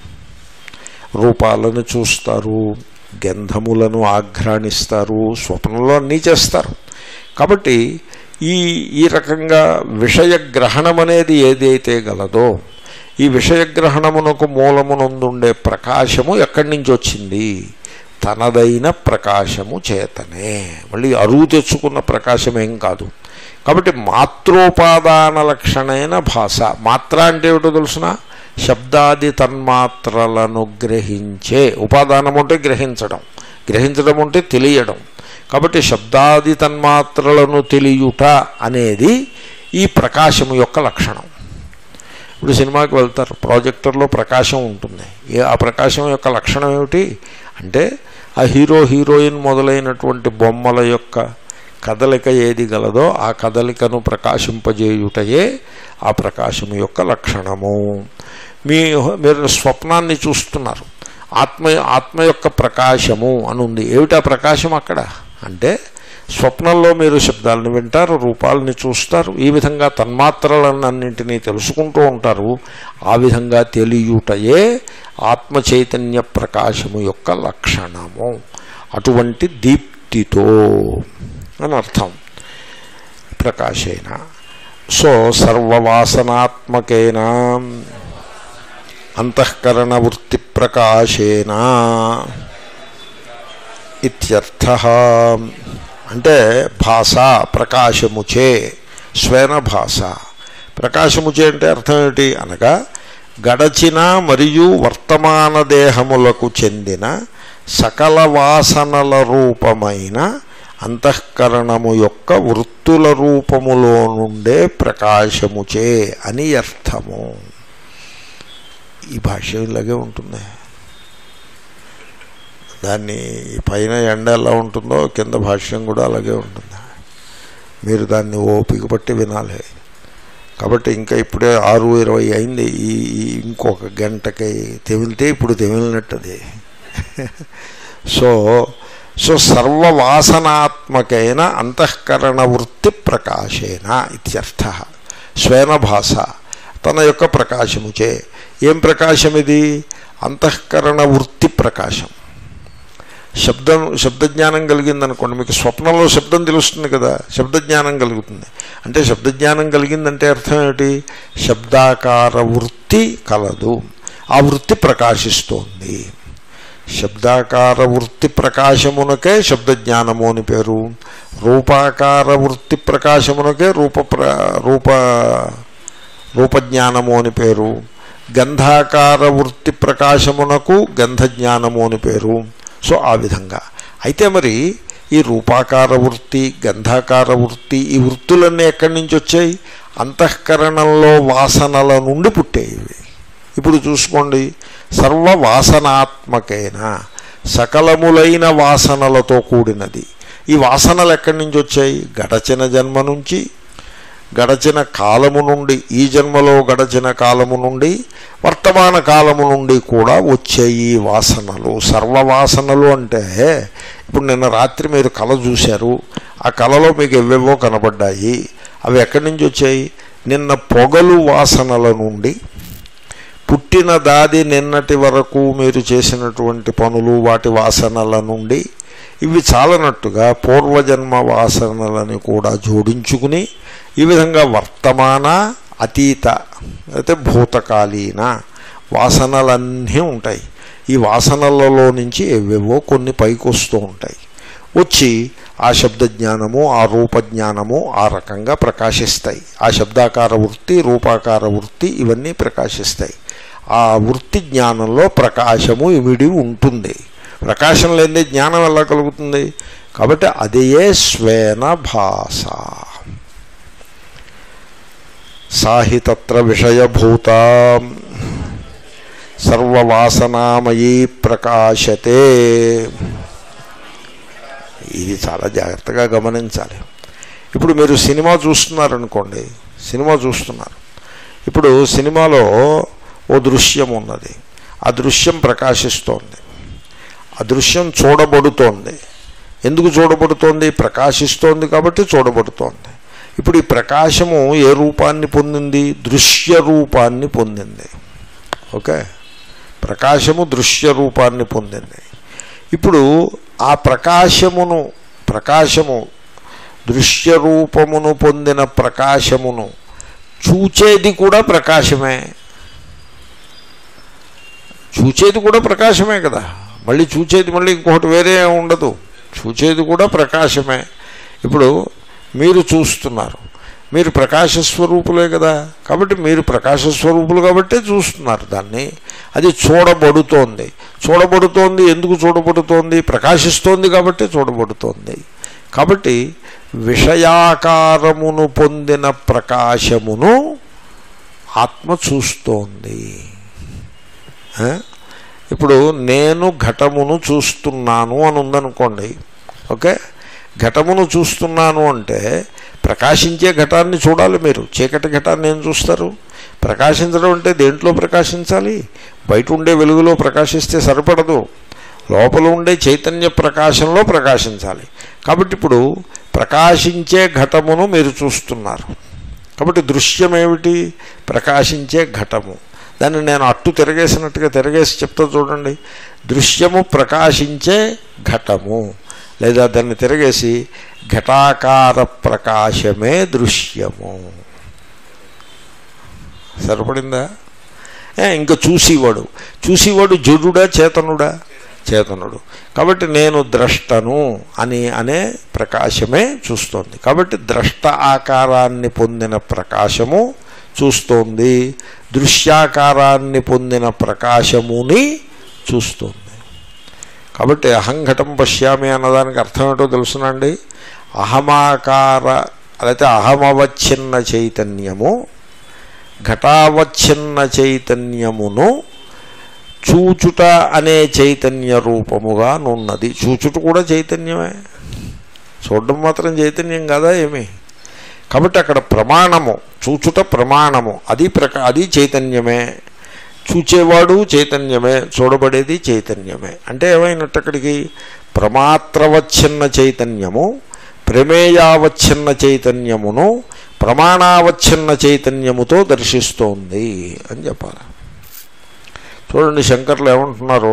రూపాలను చూస్తారు, గంధములను ఆఘ్రాణిస్తారు, స్వప్నంలో అన్నీ చేస్తారు. కాబట్టి ఈ రకంగా విషయగ్రహణం అనేది ఏదైతే గలదో, ఈ విషయగ్రహణమునకు మూలమునందుండే ప్రకాశము ఎక్కడి నుంచి వచ్చింది? తనదైన ప్రకాశము చేతనే. మళ్ళీ అరువు తెచ్చుకున్న ప్రకాశం ఏం కాదు. కాబట్టి మాత్రోపాదాన లక్షణైన భాష. మాత్ర అంటే ఏమిటో తెలుసిన? శబ్దాది తన్మాత్రలను గ్రహించే. ఉపాదానం అంటే గ్రహించడం, గ్రహించడం అంటే తెలియడం. కాబట్టి శబ్దాది తన్మాత్రలను తెలియుట అనేది ఈ ప్రకాశము యొక్క లక్షణం. ఇప్పుడు సినిమాకి వెళ్తారు, ప్రాజెక్టర్లో ప్రకాశం ఉంటుంది. ఆ ప్రకాశం యొక్క లక్షణం ఏమిటి అంటే ఆ హీరో హీరోయిన్ మొదలైనటువంటి బొమ్మల యొక్క కదలిక ఏది గలదో ఆ కదలికను ప్రకాశింపజేయుటయే ఆ ప్రకాశము యొక్క లక్షణము. మీరు స్వప్నాన్ని చూస్తున్నారు, ఆత్మ యొక్క ప్రకాశము అనుంది. ఏమిటా ప్రకాశం అక్కడ అంటే స్వప్నంలో మీరు శబ్దాలను వింటారు, రూపాలని చూస్తారు, ఈ విధంగా తన్మాత్రలన్నింటినీ తెలుసుకుంటూ ఉంటారు. ఆ విధంగా తెలియుటయే ఆత్మ చైతన్య ప్రకాశము యొక్క లక్షణము. అటువంటి దీప్తితో అని అర్థం ప్రకాశేన. సో సర్వవాసనాత్మకేన అంతఃకరణ వృత్తి ప్రకాశేన ఇత్యర్థః. అంటే భాష ప్రకాశముచే, స్వేన భాష ప్రకాశముచే అంటే అర్థం ఏమిటి అనగా గడచిన మరియు వర్తమాన దేహములకు చెందిన సకల వాసనల రూపమైన అంతఃకరణము యొక్క వృత్తుల రూపములో నుండే ప్రకాశముచే అని అర్థము. ఈ భాష్యం ఇలాగే ఉంటుంది. దాన్ని పైన ఎండ ఎలా ఉంటుందో కింద భాష్యం కూడా అలాగే ఉంటుంది. మీరు దాన్ని ఓపిక పట్టి వినాలి. కాబట్టి ఇంకా ఇప్పుడే 6:20 అయింది. ఇంకొక గంటకి తెమిలితే ఇప్పుడు తెమిలినట్టది. సో సర్వవాసనాత్మకైన అంతఃకరణ వృత్తి ప్రకాశేన ఇత్యర్థః. స్వేన భాష తన యొక్క ప్రకాశముచే. ఏం ప్రకాశం ఇది? అంతఃకరణ వృత్తి ప్రకాశం. శబ్దజ్ఞానం కలిగిందనుకోండి, మీకు స్వప్నంలో శబ్దం తెలుస్తుంది కదా, శబ్దజ్ఞానం కలుగుతుంది. అంటే శబ్దజ్ఞానం కలిగిందంటే అర్థం ఏమిటి? శబ్దాకార వృత్తి కలదు, ఆ వృత్తి ప్రకాశిస్తోంది. శబ్దాకార వృత్తి ప్రకాశమునకే శబ్దజ్ఞానము అని పేరు. రూపాకార వృత్తి ప్రకాశమునకే రూపజ్ఞానము అని పేరు. గంధాకార వృత్తి ప్రకాశమునకు గంధజ్ఞానము అని పేరు. సో ఆ విధంగా అయితే మరి ఈ రూపాకార వృత్తి, గంధాకార వృత్తి, ఈ వృత్తులన్నీ ఎక్కడి నుంచి వచ్చాయి? అంతఃకరణంలో వాసనల నుండి పుట్టేవి. ఇప్పుడు చూసుకోండి, సర్వవాసనాత్మకైన సకలములైన వాసనలతో కూడినది. ఈ వాసనలు ఎక్కడి నుంచి వచ్చాయి? గడచిన జన్మ నుంచి, గడచిన కాలము నుండి, ఈ జన్మలో గడచిన కాలము నుండి, వర్తమాన కాలము నుండి కూడా వచ్చాయి వాసనలు. సర్వవాసనలు అంటే ఇప్పుడు నిన్న రాత్రి మీరు కళ చూశారు, ఆ కళలో మీకు ఎవేవో కనబడ్డాయి. అవి ఎక్కడి నుంచి వచ్చాయి? నిన్న పొగలు వాసనల నుండి, పుట్టిన దాది నిన్నటి వరకు మీరు చేసినటువంటి పనులు వాటి వాసనల నుండి, ఇవి చాలనట్టుగా పూర్వజన్మ వాసనలని కూడా జోడించుకుని ఈ విధంగా వర్తమాన, అతీత అయితే భూతకాలీన వాసనలన్నీ ఉంటాయి. ఈ వాసనలలో నుంచి ఏవేవో కొన్ని పైకి వస్తూ ఉంటాయి. వచ్చి ఆ శబ్దజ్ఞానము, ఆ రూపజ్ఞానము ఆ రకంగా ప్రకాశిస్తాయి. ఆ శబ్దాకార వృత్తి, రూపాకార వృత్తి ఇవన్నీ ప్రకాశిస్తాయి. ఆ వృత్తి జ్ఞానంలో ప్రకాశము ఇమిడి ఉంటుంది. ప్రకాశం లేనిదే జ్ఞానం ఎలా కలుగుతుంది? కాబట్టి అదే స్వేన భాష. సాహి తత్ర విషయభూత సర్వవాసనామయీ ప్రకాశతే. ఇది చాలా జాగ్రత్తగా గమనించాలి. ఇప్పుడు మీరు సినిమా చూస్తున్నారనుకోండి, సినిమా చూస్తున్నారు. ఇప్పుడు సినిమాలో ఓ దృశ్యం ఉన్నది, ఆ దృశ్యం ప్రకాశిస్తోంది, ఆ దృశ్యం చూడబడుతోంది. ఎందుకు చూడబడుతోంది? ప్రకాశిస్తోంది కాబట్టి చూడబడుతోంది. ఇప్పుడు ఈ ప్రకాశము ఏ రూపాన్ని పొందింది? దృశ్య రూపాన్ని పొందింది. ఓకే, ప్రకాశము దృశ్య రూపాన్ని పొందింది. ఇప్పుడు ఆ ప్రకాశము దృశ్య రూపమును పొందిన ప్రకాశమును చూచేది కూడా ప్రకాశమే. చూచేది కూడా ప్రకాశమే కదా. మళ్ళీ చూచేది మళ్ళీ ఇంకొకటి వేరే ఉండదు. చూచేది కూడా ప్రకాశమే. ఇప్పుడు మీరు చూస్తున్నారు, మీరు ప్రకాశస్వరూపులే కదా. కాబట్టి మీరు ప్రకాశస్వరూపులు కాబట్టే చూస్తున్నారు దాన్ని. అది చూడబడుతోంది. చూడబడుతోంది ఎందుకు చూడబడుతోంది? ప్రకాశిస్తోంది కాబట్టి చూడబడుతోంది. కాబట్టి విషయాకారమును పొందిన ప్రకాశమును ఆత్మ చూస్తోంది. ఇప్పుడు నేను ఘటమును చూస్తున్నాను అని ఉందనుకోండి. ఓకే, ఘటమును చూస్తున్నాను అంటే ప్రకాశించే ఘటాన్ని చూడాలి మీరు. చీకటి ఘటాన్ని ఏం చూస్తారు? ప్రకాశించడం అంటే దేంట్లో ప్రకాశించాలి? బయట ఉండే వెలుగులో ప్రకాశిస్తే సరిపడదు, లోపల ఉండే చైతన్య ప్రకాశంలో ప్రకాశించాలి. కాబట్టి ఇప్పుడు ప్రకాశించే ఘటమును మీరు చూస్తున్నారు. కాబట్టి దృశ్యం ఏమిటి? ప్రకాశించే ఘటము. దాన్ని నేను అట్టు తిరగేసినట్టుగా తిరగేసి చెప్తా చూడండి. దృశ్యము ప్రకాశించే ఘటము, లేదా దాన్ని తిరగేసి ఘటాకార ప్రకాశమే దృశ్యము. సరిపడిందా? ఇంకా చూసేవాడు జడుడా చేతనుడా? చేతనుడు. కాబట్టి నేను ద్రష్టను అనే ప్రకాశమే చూస్తోంది. కాబట్టి ద్రష్ట ఆకారాన్ని పొందిన ప్రకాశము చూస్తోంది, దృశ్యాకారాన్ని పొందిన ప్రకాశముని చూస్తోంది. కాబట్టి అహంఘటం పశ్యామి అన్నదానికి అర్థం ఏంటో తెలుసునండి. అహమాకార అయితే అహమవచ్ఛిన్న చైతన్యము ఘటావచ్ఛిన్న చైతన్యమును చూచుట అనే చైతన్య రూపముగా నున్నది. చూచుట కూడా చైతన్యమే, చూడడం మాత్రం చైతన్యం కాదా ఏమి? కాబట్టి అక్కడ ప్రమాణము, చూచుట ప్రమాణము, అది చైతన్యమే. చూచేవాడు చైతన్యమే, చూడబడేది చైతన్యమే. అంటే ఏమైనట్టు అక్కడికి ప్రమాత్రవచ్ఛిన్న చైతన్యము ప్రమేయావచ్ఛిన్న చైతన్యమును ప్రమాణావచ్ఛిన్న చైతన్యముతో దర్శిస్తోంది అని చెప్పాలి. చూడండి శంకర్లు ఏమంటున్నారు.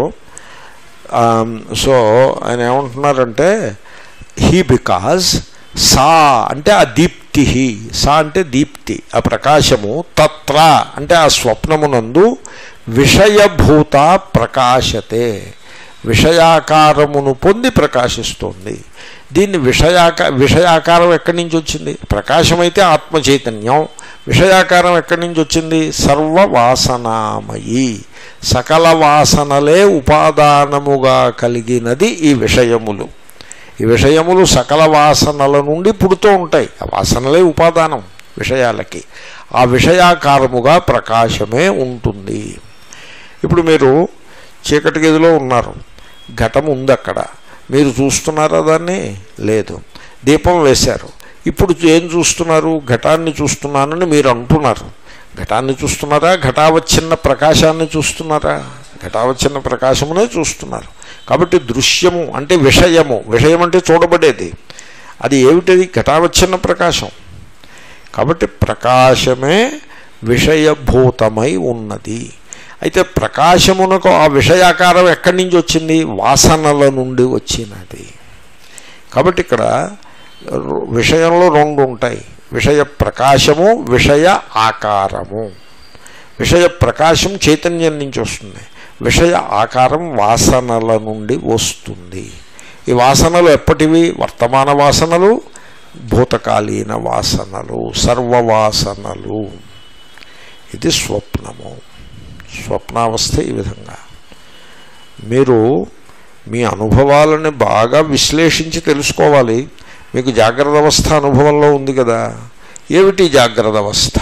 సో ఆయన ఏమంటున్నారంటే బికాజ్ సా అంటే ఆ దీప్తి, సా అంటే దీప్తి, ఆ ప్రకాశము, తత్ర అంటే ఆ స్వప్నమునందు విషయభూత ప్రకాశతే, విషయాకారమును పొంది ప్రకాశిస్తోంది. దీన్ని విషయాకారం ఎక్కడి నుంచి వచ్చింది? ప్రకాశమైతే ఆత్మ చైతన్యం. విషయాకారం ఎక్కడి నుంచి వచ్చింది? సర్వవాసనామయి, సకల వాసనలే ఉపాదానముగా కలిగినది ఈ విషయములు. ఈ విషయములు సకల వాసనల నుండి పుడుతూ ఉంటాయి. ఆ వాసనలే ఉపాదానం విషయాలకి. ఆ విషయాకారముగా ప్రకాశమే ఉంటుంది. ఇప్పుడు మీరు చీకటి గదిలో ఉన్నారు, ఘటం ఉంది అక్కడ, మీరు చూస్తున్నారా దాన్ని? లేదు. దీపం వేశారు, ఇప్పుడు ఏం చూస్తున్నారు? ఘటాన్ని చూస్తున్నానని మీరు అంటున్నారు. ఘటాన్ని చూస్తున్నారా? ఘటావచ్ఛిన్న ప్రకాశాన్ని చూస్తున్నారా? ఘటావచ్ఛిన్న ప్రకాశమునే చూస్తున్నారు. కాబట్టి దృశ్యము అంటే విషయము, విషయం అంటే చూడబడేది. అది ఏమిటది? ఘటావచ్ఛిన్న ప్రకాశం. కాబట్టి ప్రకాశమే విషయభూతమై ఉన్నది. అయితే ప్రకాశమునకు ఆ విషయాకారం ఎక్కడి నుంచి వచ్చింది? వాసనల నుండి వచ్చినది. కాబట్టి ఇక్కడ విషయంలో రెండు ఉంటాయి, విషయ ప్రకాశము, విషయ ఆకారము. విషయ ప్రకాశం చైతన్యం నుంచి వస్తుంది, విషయ ఆకారం వాసనల నుండి వస్తుంది. ఈ వాసనలు ఎప్పటివి? వర్తమాన వాసనలు, భూతకాలీన వాసనలు, సర్వవాసనలు. ఇది స్వప్నము. స్వప్నావస్థ ఈ విధంగా. మీరు మీ అనుభవాలను బాగా విశ్లేషించి తెలుసుకోవాలి. మీకు జాగ్రత్త అవస్థ అనుభవంలో ఉంది కదా. ఏమిటి జాగ్రత్త అవస్థ?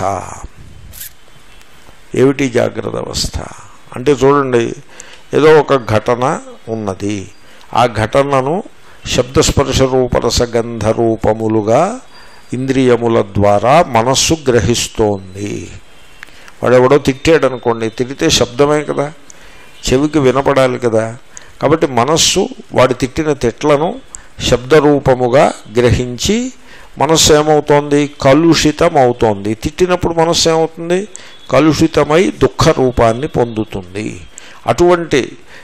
ఏమిటి జాగ్రత్త అవస్థ అంటే చూడండి, ఏదో ఒక ఘటన ఉన్నది. ఆ ఘటనను శబ్దస్పర్శ రూపరసగంధ రూపములుగా ఇంద్రియముల ద్వారా మనస్సు గ్రహిస్తోంది. వాడెవడో తిట్టాడు అనుకోండి, తిడితే శబ్దమే కదా, చెవికి వినపడాలి కదా. కాబట్టి మనస్సు వాడి తిట్టిన తిట్లను శబ్దరూపముగా గ్రహించి మనస్సు ఏమవుతోంది? కలుషితం అవుతోంది. తిట్టినప్పుడు మనస్సు ఏమవుతుంది? కలుషితమై దుఃఖ రూపాన్ని పొందుతుంది. అటువంటి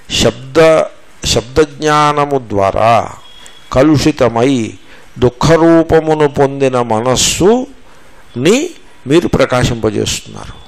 శబ్దజ్ఞానము ద్వారా కలుషితమై దుఃఖరూపమును పొందిన మనస్సుని మీరు ప్రకాశింపజేస్తున్నారు.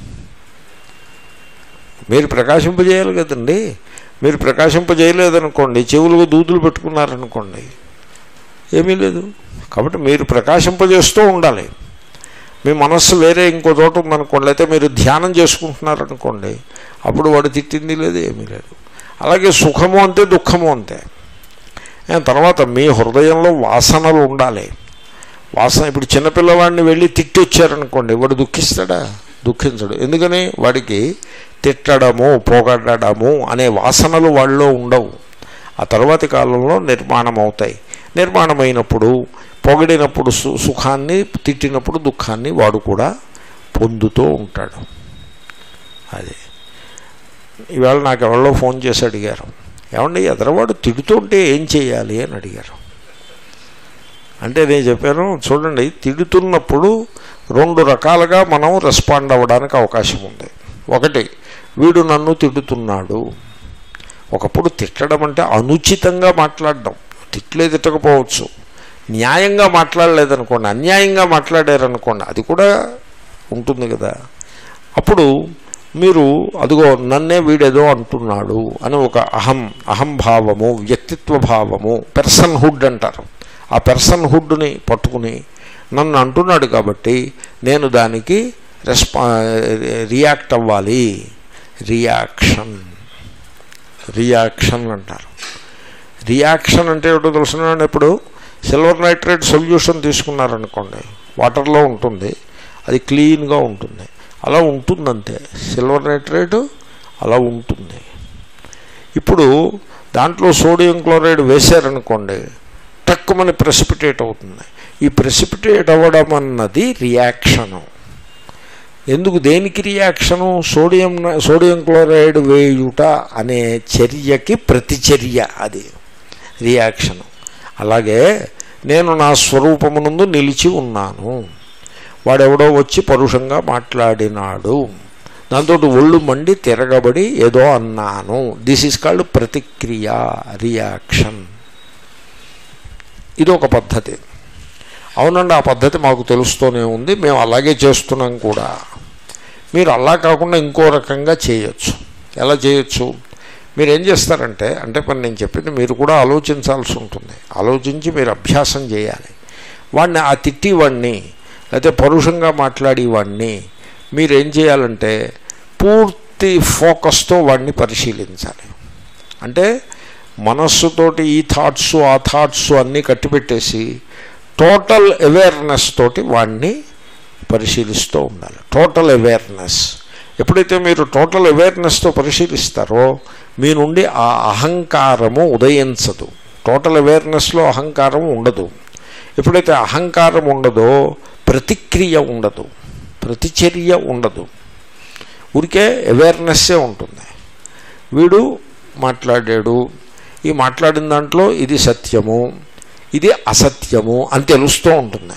మీరు ప్రకాశింపజేయాలి కదండి. మీరు ప్రకాశింపజేయలేదనుకోండి, చెవులకు దూదులు పెట్టుకున్నారనుకోండి, ఏమీ లేదు. కాబట్టి మీరు ప్రకాశింపజేస్తూ ఉండాలి. మీ మనస్సు వేరే ఇంకో చోట ఉందనుకోండి, లేకపోతే మీరు ధ్యానం చేసుకుంటున్నారనుకోండి, అప్పుడు వాడు తిట్టింది లేదు, ఏమీ లేదు. అలాగే సుఖము అంతే, దుఃఖము అంతే. తర్వాత మీ హృదయంలో వాసనలు ఉండాలి. వాసన ఇప్పుడు చిన్నపిల్లవాడిని వెళ్ళి తిట్టి వచ్చారనుకోండి, వాడు దుఃఖిస్తాడా? దుఃఖించడు. ఎందుకని? వాడికి తిట్టడము, పొగడము అనే వాసనలు వాళ్ళలో ఉండవు. ఆ తర్వాతి కాలంలో నిర్మాణం అవుతాయి. నిర్మాణమైనప్పుడు పొగిడినప్పుడు సుఖాన్ని, తిట్టినప్పుడు దుఃఖాన్ని వాడు కూడా పొందుతూ ఉంటాడు. అది ఇవాళ నాకు ఎవరో ఫోన్ చేసి అడిగారు, ఏమండి ఎదరవాడు తిడుతుంటే ఏం చేయాలి అని అడిగారు. అంటే నేను చెప్పాను, చూడండి, తిడుతున్నప్పుడు రెండు రకాలుగా మనం రెస్పాండ్ అవ్వడానికి అవకాశం ఉంది. ఒకటి, వీడు నన్ను తిడుతున్నాడు. ఒకప్పుడు తిట్టడం అంటే అనుచితంగా మాట్లాడడం, తిట్టలే తిట్టకపోవచ్చు. న్యాయంగా మాట్లాడలేదనుకోండి, అన్యాయంగా మాట్లాడారనుకోండి, అది కూడా ఉంటుంది కదా. అప్పుడు మీరు అదిగో నన్నే వీడేదో అంటున్నాడు అని ఒక అహంభావము, వ్యక్తిత్వ భావము, పర్సన్హుడ్ అంటారు. ఆ పర్సన్హుడ్ని పట్టుకుని నన్ను అంటున్నాడు కాబట్టి నేను దానికి రియాక్ట్ అవ్వాలి. రియాక్షన్ అంటారు. రియాక్షన్ అంటే ఏమిటో తెలుసుకున్నాను. ఇప్పుడు సిల్వర్ నైట్రేట్ సొల్యూషన్ తీసుకున్నారనుకోండి, వాటర్లో ఉంటుంది, అది క్లీన్గా ఉంటుంది, అలా ఉంటుందంతే. సిల్వర్ నైట్రేట్ అలా ఉంటుంది. ఇప్పుడు దాంట్లో సోడియం క్లోరైడ్ వేశారనుకోండి, టక్కుమని ప్రెసిపిటేట్ అవుతుంది. ఈ ప్రెసిపిటేట్ అవ్వడం అన్నది రియాక్షను. ఎందుకు? దేనికి రియాక్షను? సోడియం క్లోరైడ్ వేయుట అనే చర్యకి ప్రతిచర్య, అది రియాక్షను. అలాగే నేను నా స్వరూపమునందు నిలిచి ఉన్నాను, వాడెవడో వచ్చి పరుషంగా మాట్లాడినాడు, దాంతో ఒళ్ళు మండి తిరగబడి ఏదో అన్నాను. దిస్ ఈజ్ కాల్డ్ ప్రతిక్రియ, రియాక్షన్. ఇదొక పద్ధతి. అవునండి, ఆ పద్ధతి మాకు తెలుస్తూనే ఉంది, మేము అలాగే చేస్తున్నాం కూడా. మీరు అలా కాకుండా ఇంకో రకంగా చేయొచ్చు. ఎలా చేయొచ్చు? మీరు ఏం చేస్తారంటే, మరి నేను చెప్పింది మీరు కూడా ఆలోచించాల్సి ఉంటుంది. ఆలోచించి మీరు అభ్యాసం చేయాలి. వాడిని, ఆ తిట్టివాడిని లేకపోతే పరుషంగా మాట్లాడేవాడిని మీరేం చేయాలంటే పూర్తి ఫోకస్తో వాడిని పరిశీలించాలి. అంటే మనస్సుతోటి ఈ థాట్స్ ఆ థాట్స్ అన్నీ కట్టిపెట్టేసి టోటల్ అవేర్నెస్ తోటి వాడిని పరిశీలిస్తూ ఉండాలి. Total awareness. ఎప్పుడైతే మీరు టోటల్ అవేర్నెస్తో పరిశీలిస్తారో మీ నుండి ఆ అహంకారము ఉదయించదు. టోటల్ అవేర్నెస్లో అహంకారం ఉండదు. ఎప్పుడైతే అహంకారం ఉండదో ప్రతిక్రియ ఉండదు, ప్రతిచర్య ఉండదు, ఊరికే అవేర్నెస్సే ఉంటుంది. వీడు మాట్లాడాడు, ఈ మాట్లాడిన దాంట్లో ఇది సత్యము ఇది అసత్యము అని తెలుస్తూ ఉంటుంది,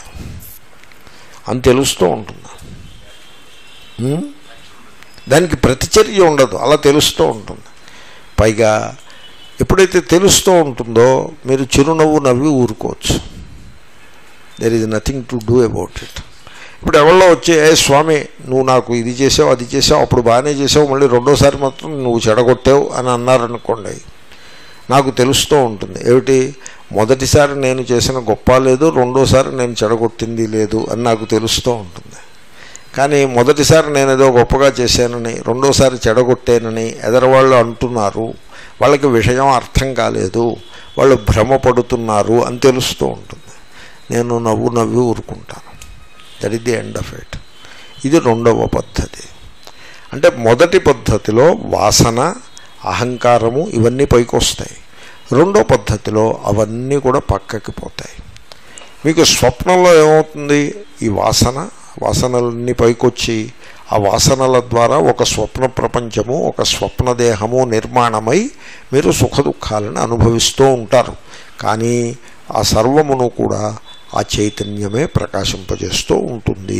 దానికి ప్రతిచర్య ఉండదు, అలా తెలుస్తూ ఉంటుంది. పైగా ఎప్పుడైతే తెలుస్తూ ఉంటుందో మీరు చిరునవ్వు నవ్వి ఊరుకోవచ్చు. There is nothing to do about it. ఇప్పుడు ఎవరో వచ్చి ఏ స్వామి నువ్వు నాకు ఇది చేసావు అది చేసావు అప్పుడు బాగానే చేసావు మళ్ళీ రెండోసారి మాత్రం నువ్వు చెడగొట్టావు అని అన్నారనుకోండి, నాకు తెలుస్తూ ఉంటుంది ఏమిటి మొదటిసారి నేను చేసిన గొప్ప లేదు, రెండోసారి నేను చెడగొట్టింది లేదు అని నాకు తెలుస్తూ ఉంటుంది. కానీ మొదటిసారి నేను ఏదో గొప్పగా చేశానని రెండోసారి చెడగొట్టానని ఎదరవాళ్ళు అంటున్నారు, వాళ్ళకి విషయం అర్థం కాలేదు, వాళ్ళు భ్రమపడుతున్నారు అని తెలుస్తూ ఉంటుంది. నేను నవ్వి ఊరుకుంటాను. That is the end of it. ఇది రెండవ పద్ధతి. అంటే మొదటి పద్ధతిలో వాసన, అహంకారము ఇవన్నీ పైకి వస్తాయి. రెండో పద్ధతిలో అవన్నీ కూడా పక్కకి పోతాయి. మీకు స్వప్నంలో ఏమవుతుంది, ఈ వాసనలన్నీ పైకొచ్చి ఆ వాసనల ద్వారా ఒక స్వప్న ప్రపంచము, ఒక స్వప్న దేహము నిర్మాణమై మీరు సుఖ దుఃఖాలను అనుభవిస్తూ ఉంటారు. కానీ ఆ సర్వమును కూడా ఆ చైతన్యమే ప్రకాశింపజేస్తూ ఉంటుంది.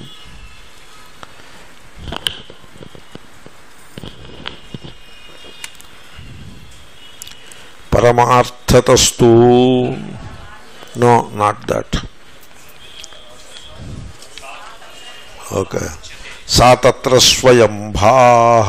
పరమార్థతస్తు నో నాట్ దట్. ఓకే. సా తత్ర స్వయంభాః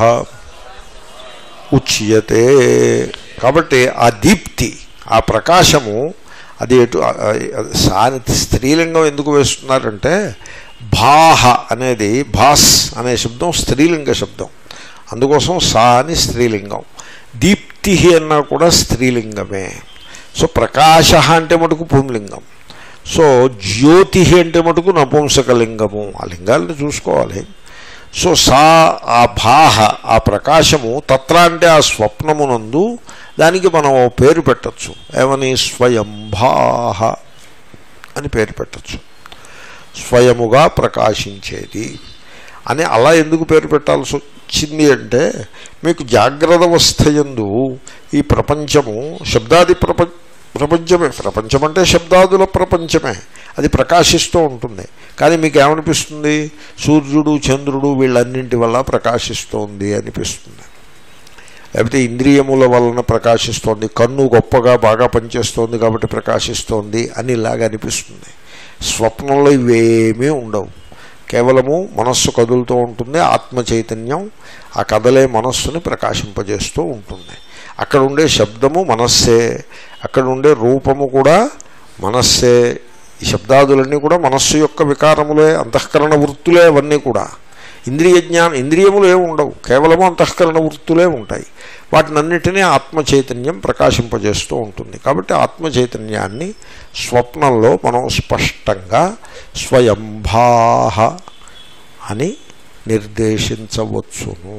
ఉచ్యతే. కాబట్టి ఆ దీప్తి, ఆ ప్రకాశము అది ఎటు స్త్రీలింగం ఎందుకు వేస్తున్నారంటే భాహ అనేది భాస్ అనే శబ్దం స్త్రీలింగ శబ్దం, అందుకోసం సా అని స్త్రీలింగం. దీప్తి అన్నా కూడా స్త్రీలింగమే. సో ప్రకాశ అంటే మటుకు పుంలింగం. సో జ్యోతి అంటే మటుకు నపుంసకలింగము. ఆ లింగాలను చూసుకోవాలి. సో సా ఆ భాహ ఆ ప్రకాశము, తత్ర అంటే ఆ స్వప్నమునందు, దానికి మనం పేరు పెట్టచ్చు. ఏమని? స్వయంభాహ అని పేరు పెట్టచ్చు. స్వయముగా ప్రకాశించేది అని. అలా ఎందుకు పేరు పెట్టాల్సి వచ్చింది అంటే, మీకు జాగ్రత్త అవస్థయందు ఈ ప్రపంచము శబ్దాది ప్రపంచమే. ప్రపంచం అంటే శబ్దాదుల ప్రపంచమే. అది ప్రకాశిస్తూ ఉంటుంది. కానీ మీకు ఏమనిపిస్తుంది? సూర్యుడు, చంద్రుడు వీళ్ళన్నింటి వల్ల ప్రకాశిస్తోంది అనిపిస్తుంది. లేకపోతే ఇంద్రియముల వలన ప్రకాశిస్తోంది, కన్ను గొప్పగా బాగా పనిచేస్తోంది కాబట్టి ప్రకాశిస్తోంది అని ఇలాగా అనిపిస్తుంది. స్వప్నంలో ఇవేమీ ఉండవు. కేవలము మనస్సు కదులుతూ ఉంటుంది. ఆత్మ చైతన్యం ఆ కదలే మనస్సుని ప్రకాశింపజేస్తూ ఉంటుంది. అక్కడ ఉండే శబ్దము మనస్సే, అక్కడ ఉండే రూపము కూడా మనస్సే. ఈ శబ్దాదులన్నీ కూడా మనస్సు యొక్క వికారములే, అంతఃకరణ వృత్తులే. అవన్నీ కూడా ఇంద్రియములు ఏమి ఉండవు, కేవలము అంతఃకరణ వృత్తులే ఉంటాయి. వాటినన్నిటినీ ఆత్మ చైతన్యం ప్రకాశింపజేస్తూ ఉంటుంది. కాబట్టి ఆత్మ చైతన్యాన్ని స్వప్నంలో మనం స్పష్టంగా స్వయంభాః అని నిర్దేశించవచ్చును.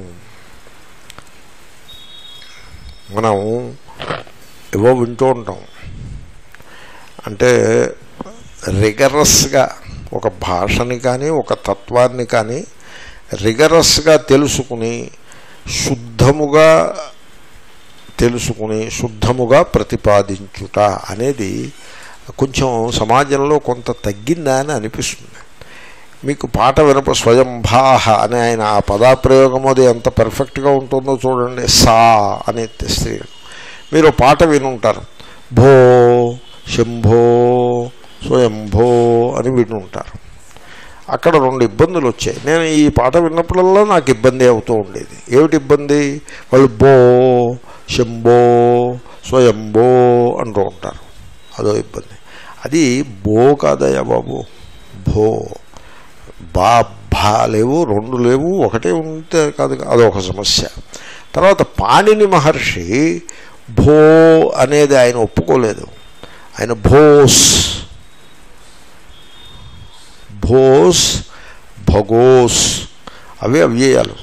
మనం ఏవో వింటూ ఉంటాం. అంటే రిగరస్గా ఒక భాషని కానీ ఒక తత్వాన్ని కానీ రిగరస్గా తెలుసుకుని శుద్ధముగా ప్రతిపాదించుట అనేది కొంచెం సమాజంలో కొంత తగ్గిందా అని అనిపిస్తుంది. మీకు పాట స్వయంభాః అనే ఆయన ఆ పదాప్రయోగం అది ఎంత పర్ఫెక్ట్గా ఉంటుందో చూడండి. సా అనే స్త్రీ మీరు పాట వినుంటారు. భో శంభో స్వయంభో అని వినుంటారు. అక్కడ రెండు ఇబ్బందులు వచ్చాయి. నేను ఈ పాట విన్నప్పుడల్లా నాకు ఇబ్బంది అవుతూ ఉండేది. ఏమిటి ఇబ్బంది? వాళ్ళు బో శంభో స్వయంభో అంటూ ఉంటారు. అదో ఇబ్బంది. అది బో కాదయ్యా బాబు, భో. భా లేవు, రెండు లేవు, ఒకటే ఉంటే కాదు, అదొక సమస్య. తర్వాత పాణిని మహర్షి భో అనేది ఆయన ఒప్పుకోలేదు. ఆయన భోస్ భగోస్ అవి అవ్యయాలు.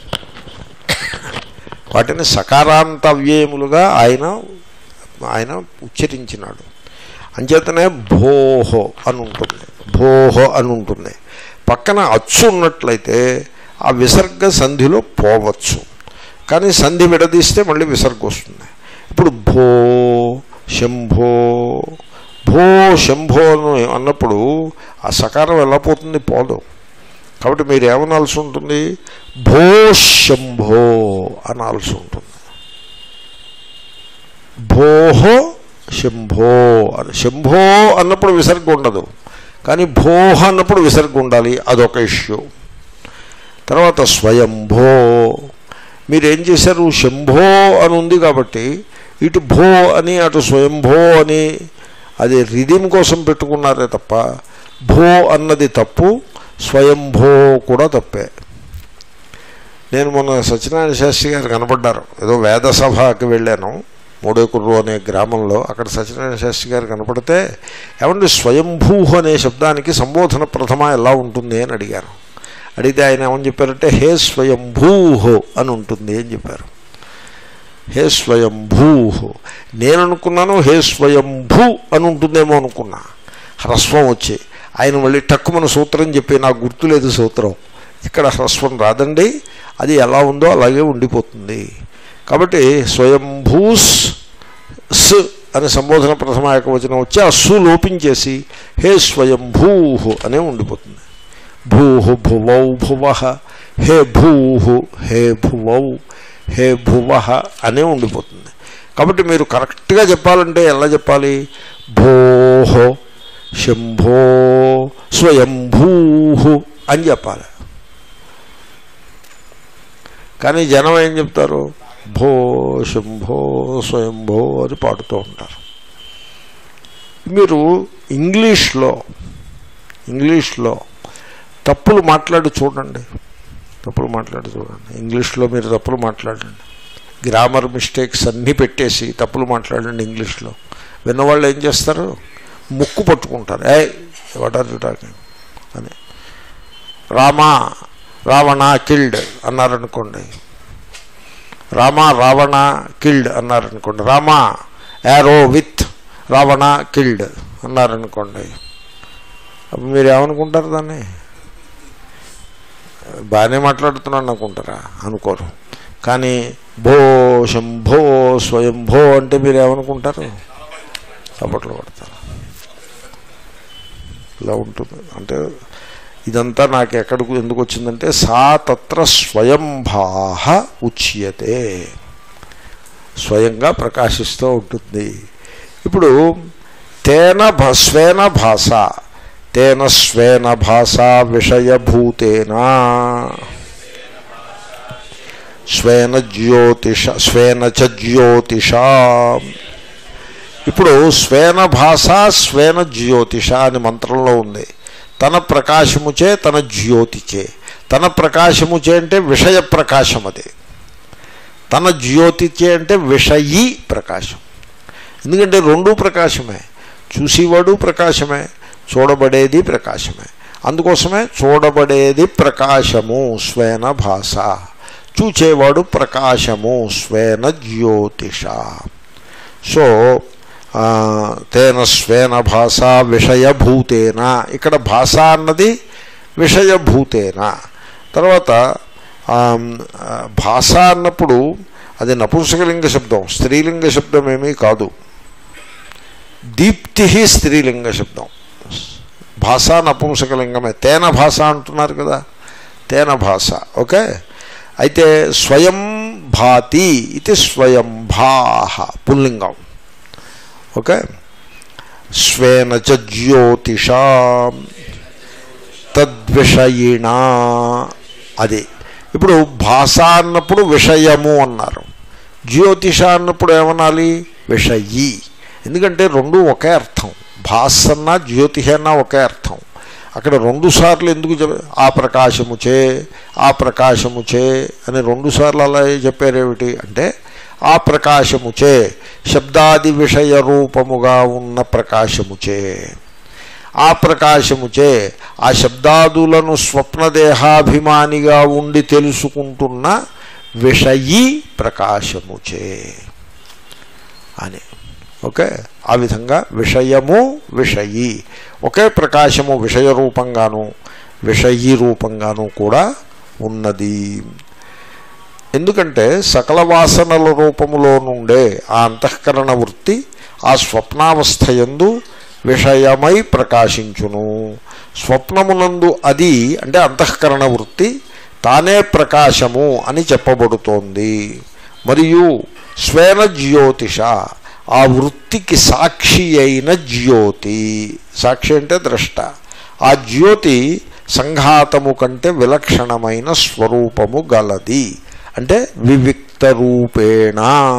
వాటిని సకారాంత అవ్యయములుగా ఆయన ఉచ్చరించినాడు. అంచేతనే భోహో అని ఉంటుంది. పక్కన అచ్చు ఉన్నట్లయితే ఆ విసర్గ సంధిలో పోవచ్చు. కానీ సంధి విడదీస్తే మళ్ళీ విసర్గ వస్తుంది. ఇప్పుడు భో శంభో అన్నప్పుడు ఆ సకారం ఎలా పోతుంది? పోదు. కాబట్టి మీరు ఏమనాల్సి ఉంటుంది? భో శంభో అనాల్సి ఉంటుంది. భోహో శంభో అని. శంభో అన్నప్పుడు విసర్గ ఉండదు, కానీ భో అన్నప్పుడు విసర్గ ఉండాలి, అదొక ఇష్యూ. తర్వాత స్వయంభో, మీరేం చేశారు, శంభో అని ఉంది కాబట్టి ఇటు భో అని అటు స్వయంభో అని అది రిధిం కోసం పెట్టుకున్నారే తప్ప భో అన్నది తప్పు, స్వయంభో కూడా తప్పే. నేను మొన్న సత్యనారాయణ శాస్త్రి గారు కనపడ్డారు, ఏదో వేద సభకి వెళ్ళాను మూడేకుర్రు అనే గ్రామంలో. అక్కడ సత్యనారాయణ శాస్త్రి గారు కనపడితే ఏమంటే స్వయంభూ అనే శబ్దానికి సంబోధన ప్రథమ ఎలా ఉంటుంది అని అడిగాను. అడిగితే ఆయన ఏమని చెప్పారంటే హే స్వయంభూహో అని ఉంటుంది అని చెప్పారు. హే స్వయంభూహో. నేను అనుకున్నాను హే స్వయంభూ అని ఉంటుందేమో అనుకున్నా, హ్రస్వం వచ్చి. ఆయన మళ్ళీ టక్కుమని సూత్రం చెప్పి నాకు గుర్తులేదు సూత్రం, ఇక్కడ హ్రస్వం రాదండి, అది ఎలా ఉందో అలాగే ఉండిపోతుంది. కాబట్టి స్వయంభూస్ స్ అనే సంబోధన ప్రథమ ఏకవచనం వచ్చి ఆ సు లోపించేసి హే స్వయంభూహు అనే ఉండిపోతుంది. భూహు భువౌ భువః, హే భూహు హే భువౌ హే భువః అనే ఉండిపోతుంది. కాబట్టి మీరు కరెక్ట్గా చెప్పాలంటే ఎలా చెప్పాలి, భోహో శంభో స్వయంభూహు అని చెప్పాలి. కానీ జనం ఏం చెప్తారు, భో శంభో స్వయంభో అని పాడుతూ ఉంటారు. మీరు ఇంగ్లీష్లో తప్పులు మాట్లాడి చూడండి, ఇంగ్లీష్లో మీరు తప్పులు మాట్లాడండి, గ్రామర్ మిస్టేక్స్ అన్నీ పెట్టేసి తప్పులు మాట్లాడండి ఇంగ్లీష్లో. విన్నవాళ్ళు ఏం చేస్తారు, ముక్కు పట్టుకుంటారు, ఏ వాట్ ఆర్ యు టాకింగ్ అని. రావణ కిల్డ్ అన్నారనుకోండి, రావణ కిల్డ్ అన్నారనుకోండి, యారో విత్ రావణ కిల్డ్ అన్నారనుకోండి, మీరు ఏమనుకుంటారు, దాన్ని బాగానే మాట్లాడుతున్నాను అనుకుంటారా, అనుకోరు. కానీ భో శంభో స్వయంభో అంటే మీరు ఏమనుకుంటారు, చప్పట్లు పడతారు. ఇలా ఉంటుంది. అంటే ఇదంతా నాకు ఎక్కడికి ఎందుకు వచ్చిందంటే సా తత్ర స్వయంభాః ఉచ్యతే, స్వయంగా ప్రకాశిస్తూ ఉంటుంది. ఇప్పుడు స్వేన భాష, తేన స్వేన భాష విషయభూతేనా స్వేన చ జ్యోతిష. ఇప్పుడు స్వేన భాష స్వేన జ్యోతిష అని మంత్రంలో ఉంది. తన ప్రకాశముచే తన జ్యోతిచే, తన ప్రకాశముచే అంటే విషయ ప్రకాశం, అది తన జ్యోతిచే అంటే విషయీ ప్రకాశం. ఎందుకంటే రెండూ ప్రకాశమే, చూసేవాడు ప్రకాశమే, చూడబడేది ప్రకాశమే. అందుకోసమే చూడబడేది ప్రకాశము స్వేన భాష, చూచేవాడు ప్రకాశము స్వేన జ్యోతిష. సో తేన స్వేన భాష విషయభూతేన, ఇక్కడ భాష అన్నది విషయభూతేన. తర్వాత భాష అన్నప్పుడు అది నపుంసకలింగ శబ్దం, స్త్రీలింగ శబ్దం ఏమీ కాదు. దీప్తి స్త్రీలింగ శబ్దం, భాష నపుంసకలింగమే. తేన భాష అంటున్నారు కదా, తేన భాష. ఓకే, అయితే స్వయం భాతి ఇది స్వయంభాః పుల్లింగం. ఓకే, స్వేన చ జ్యోతిష తద్విషయిణా, అది. ఇప్పుడు భాష అన్నప్పుడు విషయము అన్నారు, జ్యోతిష అన్నప్పుడు ఏమనాలి, విషయీ. ఎందుకంటే రెండు ఒకే అర్థం, భాష అన్నా జ్యోతిష అన్నా ఒకే అర్థం. అక్కడ రెండుసార్లు ఎందుకు ఆ ప్రకాశముచే అని రెండుసార్లు అలా చెప్పారేమిటి అంటే, ఆ ప్రకాశముచే శబ్దాది విషయ రూపముగా ఉన్న ప్రకాశముచే, ఆ ప్రకాశముచే ఆ శబ్దాదులను స్వప్నదేహాభిమానిగా ఉండి తెలుసుకుంటున్న విషయీ ప్రకాశముచే అని. ఓకే, ఆ విధంగా విషయము విషయీ ఒకే ప్రకాశము విషయ రూపంగాను విషయీ రూపంగాను కూడా ఉన్నది. ఎందుకంటే సకల వాసనల రూపములో నుండే ఆ అంతఃకరణ వృత్తి ఆ స్వప్నావస్థయందు విషయమై ప్రకాశించును. స్వప్నమునందు అది అంటే అంతఃకరణ వృత్తి తానే ప్రకాశము అని చెప్పబడుతోంది. మరియు స్వేన జ్యోతిష, ఆ వృత్తికి సాక్షి అయిన జ్యోతి, సాక్షి అంటే ద్రష్ట, ఆ జ్యోతి సంఘాతము కంటే విలక్షణమైన స్వరూపము గలది. అంటే వివిక్త రూపేణ.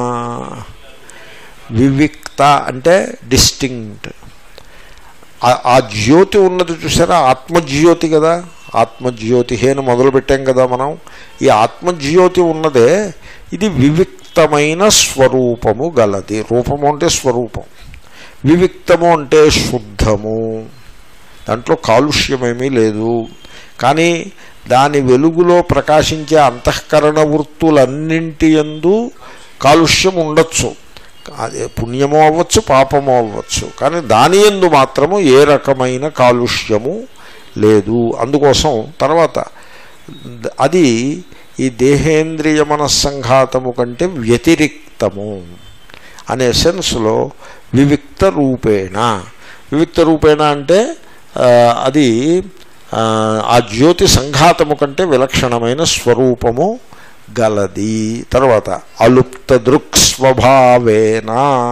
వివిక్త అంటే డిస్టింక్ట్. ఆ జ్యోతి ఉన్నది చూసారా, ఆత్మజ్యోతి కదా, ఆత్మజ్యోతి అని మొదలుపెట్టాం కదా మనం. ఈ ఆత్మజ్యోతి ఉన్నదే ఇది వివిక్తమైన స్వరూపము గలది. రూపము అంటే స్వరూపం, వివిక్తము అంటే శుద్ధము, దాంట్లో కాలుష్యమేమీ లేదు. కానీ దాని వెలుగులో ప్రకాశించే అంతఃకరణ వృత్తులన్నింటి యందు కాలుష్యం ఉండొచ్చు. అదే పుణ్యము అవ్వచ్చు, పాపము అవ్వచ్చు, కానీ దాని యందు మాత్రము ఏ రకమైన కాలుష్యము లేదు. అందుకోసం తర్వాత అది ఈ దేహేంద్రియ మనస్సంఘాతము కంటే వ్యతిరిక్తము అనే సెన్స్లో వివిక్త రూపేణ. వివిక్త రూపేణ అంటే అది ఆ జ్యోతి సంఘాతము కంటే విలక్షణమైన స్వరూపము గలది. తర్వాత అలుప్త దృక్స్వభావేన.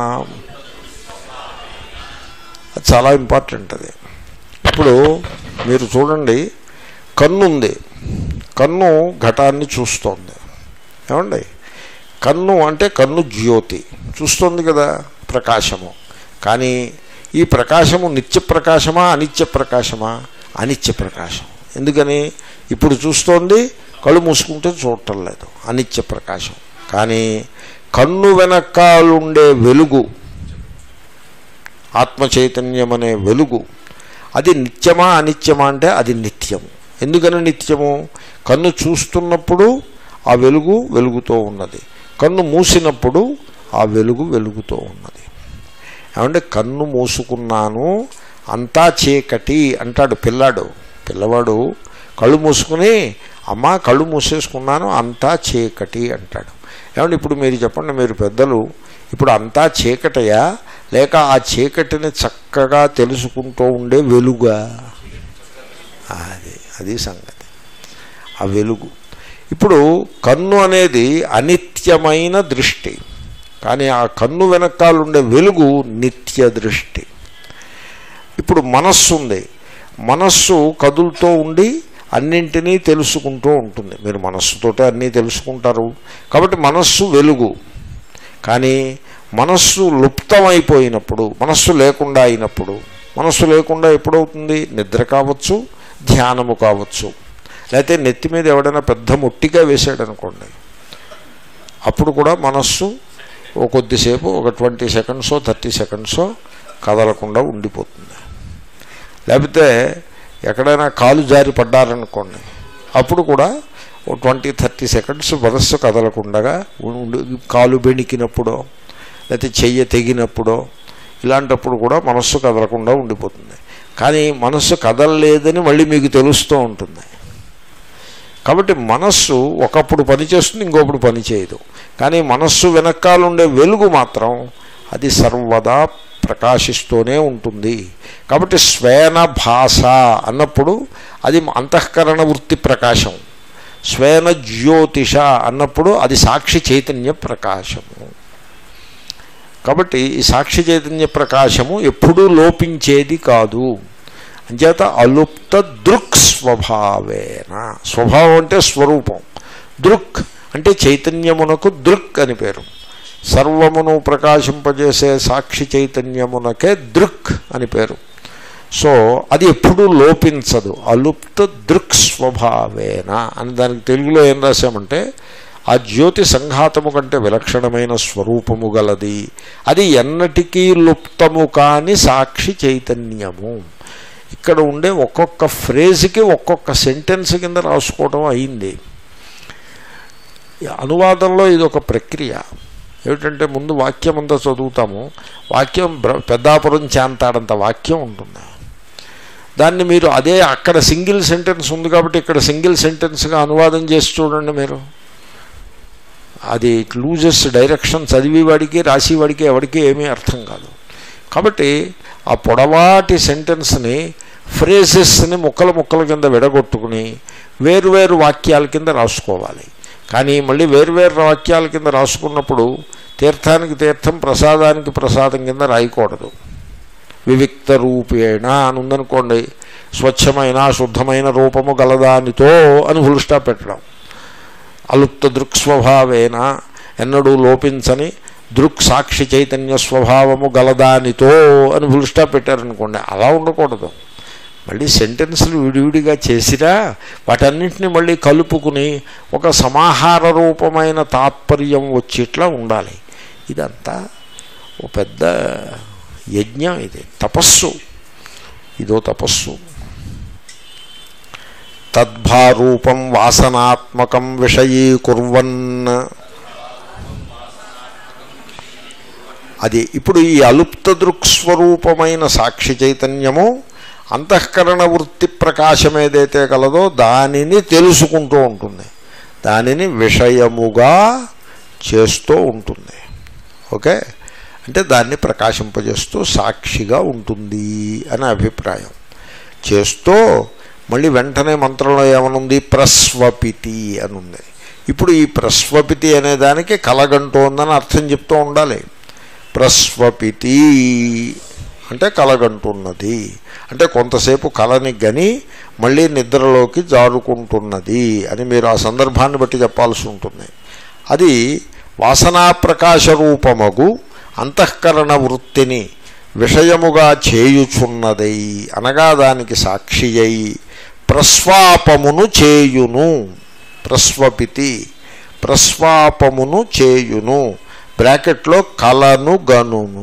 అది చాలా ఇంపార్టెంట్. అది ఇప్పుడు మీరు చూడండి, కన్ను ఉంది, కన్ను ఘటాన్ని చూస్తోంది. ఏమండి, కన్ను అంటే కన్ను జ్యోతి చూస్తోంది కదా, ప్రకాశము. కానీ ఈ ప్రకాశము నిత్య ప్రకాశమా అనిత్య ప్రకాశమా? అనిత్య ప్రకాశం. ఎందుకని? ఇప్పుడు చూస్తోంది, కళ్ళు మూసుకుంటే చూడటం లేదు, అనిత్య ప్రకాశం. కానీ కన్ను వెనకాలుండే వెలుగు, ఆత్మ చైతన్యం అనే వెలుగు, అది నిత్యమా అనిత్యమా అంటే అది నిత్యము. ఎందుకని నిత్యము? కన్ను చూస్తున్నప్పుడు ఆ వెలుగు వెలుగుతూ ఉన్నది, కన్ను మూసినప్పుడు ఆ వెలుగు వెలుగుతూ ఉన్నది. ఏమంటే కన్ను మూసుకున్నాను అంతా చీకటి అంటాడు పిల్లవాడు కళ్ళు మూసుకుని అమ్మ కళ్ళు మూసేసుకున్నాను అంతా చీకటి అంటాడు. ఏమంటే ఇప్పుడు మీరు చెప్పండి, మీరు పెద్దలు, ఇప్పుడు అంతా చీకటయా లేక ఆ చీకటిని చక్కగా తెలుసుకుంటూ ఉండే వెలుగా? అది సంగతి, ఆ వెలుగు. ఇప్పుడు కన్ను అనేది అనిత్యమైన దృష్టి, కానీ ఆ కన్ను వెనకాలుండే వెలుగు నిత్య దృష్టి. ఇప్పుడు మనస్సు ఉంది, మనస్సు కదులుతూ ఉండి అన్నింటినీ తెలుసుకుంటూ ఉంటుంది. మీరు మనస్సుతోటే అన్నీ తెలుసుకుంటారు కాబట్టి మనస్సు వెలుగు. కానీ మనస్సు లుప్తమైపోయినప్పుడు, మనస్సు లేకుండా అయినప్పుడు, మనస్సు లేకుండా ఎప్పుడవుతుంది? నిద్ర కావచ్చు, ధ్యానము కావచ్చు, లేకపోతే నెత్తి మీద ఎవడైనా పెద్ద మొట్టిగా వేసాడనుకోండి, అప్పుడు కూడా మనస్సు కొద్దిసేపు ఒక 20 సెకండ్సో 30 సెకండ్సో కదలకుండా ఉండిపోతుంది. లేకపోతే ఎక్కడైనా కాలు జారి పడ్డారనుకోండి, అప్పుడు కూడా 20-30 సెకండ్స్ మనస్సు కదలకుండా కాలు బెణికినప్పుడో లేకపోతే చెయ్యి తెగినప్పుడో ఇలాంటప్పుడు కూడా మనస్సు కదలకుండా ఉండిపోతుంది. కానీ మనస్సు కదలలేదని మళ్ళీ మీకు తెలుస్తూ ఉంటుంది. కాబట్టి మనస్సు ఒకప్పుడు పనిచేస్తుంది, ఇంకొకప్పుడు పని చేయదు. కానీ మనస్సు వెనకాలండే వెలుగు మాత్రం అది సర్వదా ప్రకాశిస్తూనే ఉంటుంది. కాబట్టి స్వేన భాష అన్నప్పుడు అది అంతఃకరణ వృత్తి ప్రకాశం, స్వేన జ్యోతిష అన్నప్పుడు అది సాక్షి చైతన్య ప్రకాశము. కాబట్టి ఈ సాక్షి చైతన్య ప్రకాశము ఎప్పుడూ లోపించేది కాదు. అంచేత అలుప్త దృక్ స్వభావేన. స్వభావం అంటే స్వరూపం, దృక్ అంటే చైతన్యమునకు దృక్ అని పేరు. సర్వమును ప్రకాశింపజేసే సాక్షి చైతన్యమునకే దృక్ అని పేరు. సో అది ఎప్పుడూ లోపించదు. అలుప్త దృక్ స్వభావేన అని దానికి తెలుగులో ఏం రాశామంటే, ఆ జ్యోతి సంఘాతము కంటే విలక్షణమైన స్వరూపము గలది, అది ఎన్నటికీ లుప్తము కాని సాక్షి చైతన్యము. ఇక్కడ ఉండే ఒక్కొక్క ఫ్రేజ్కి ఒక్కొక్క సెంటెన్స్ కింద రాసుకోవడం అయింది. అనువాదంలో ఇది ఒక ప్రక్రియ. ఏమిటంటే ముందు వాక్యం అంతా చదువుతాము, వాక్యం పెద్దాపురం చాంతాడంత వాక్యం ఉంటుంది. దాన్ని మీరు అదే అక్కడ సింగిల్ సెంటెన్స్ ఉంది కాబట్టి ఇక్కడ సింగిల్ సెంటెన్స్గా అనువాదం చేసి చూడండి మీరు. అది ఇట్ లూజెస్ డైరెక్షన్. చదివేవాడికి రాసేవాడికి ఎవరికి ఏమీ అర్థం కాదు. కాబట్టి ఆ పొడవాటి సెంటెన్స్ని ఫ్రేజెస్ని ముక్కల ముక్కల కింద విడగొట్టుకుని వేరువేరు వాక్యాల కింద రాసుకోవాలి. కానీ మళ్ళీ వేరువేరు వాక్యాల కింద రాసుకున్నప్పుడు తీర్థానికి తీర్థం, ప్రసాదానికి ప్రసాదం కింద రాయకూడదు. వివిక్త రూపేణ అని ఉందనుకోండి, స్వచ్ఛమైన శుద్ధమైన రూపము గలదానితో అని ఫుల్ స్టాప్ పెట్టడం. అలుప్త దృక్స్వభావేన ఎన్నడూ లోపించని దృక్ సాక్షి చైతన్య స్వభావము గలదానితో అని ఫుల్ స్టాప్ పెట్టారనుకోండి, అలా ఉండకూడదు. మళ్ళీ సెంటెన్సులు విడివిడిగా చేసిరా వాటన్నింటినీ మళ్ళీ కలుపుకుని ఒక సమాహార రూపమైన తాత్పర్యం వచ్చేట్లా ఉండాలి. ఇదంతా ఓ పెద్ద యజ్ఞం, ఇది తపస్సు, ఇదో తపస్సు. తద్భారూపం వాసనాత్మకం విషయీకుర్వన్, అది ఇప్పుడు ఈ అలుప్త దృక్స్వరూపమైన సాక్షి చైతన్యము అంతఃకరణ వృత్తి ప్రకాశం ఏదైతే కలదో దానిని తెలుసుకుంటూ ఉంటుంది, దానిని విషయముగా చేస్తూ ఉంటుంది. ఓకే, అంటే దాన్ని ప్రకాశింపజేస్తూ సాక్షిగా ఉంటుంది అని అభిప్రాయం. చేస్తూ మళ్ళీ వెంటనే మంత్రంలో ఏమనుంది, ప్రస్వపితి అని ఉంది. ఇప్పుడు ఈ ప్రస్వపితి అనే దానికి కలగంటోందని అర్థం చెప్తూ ఉండాలి. ప్రస్వపితి అంటే కలగంటున్నది, అంటే కొంతసేపు కలని గని మళ్ళీ నిద్రలోకి జారుకుంటున్నది అని మీరు ఆ సందర్భాన్ని బట్టి చెప్పాల్సి ఉంటుంది. అది వాసనా ప్రకాశ రూపమగు అంతఃకరణ వృత్తిని విషయముగా చేయుచున్నదై అనగా దానికి సాక్షి అయి ప్రస్వాపమును చేయును. ప్రస్వపితి ప్రస్వాపమును చేయును, బ్రాకెట్లో కలను గనును.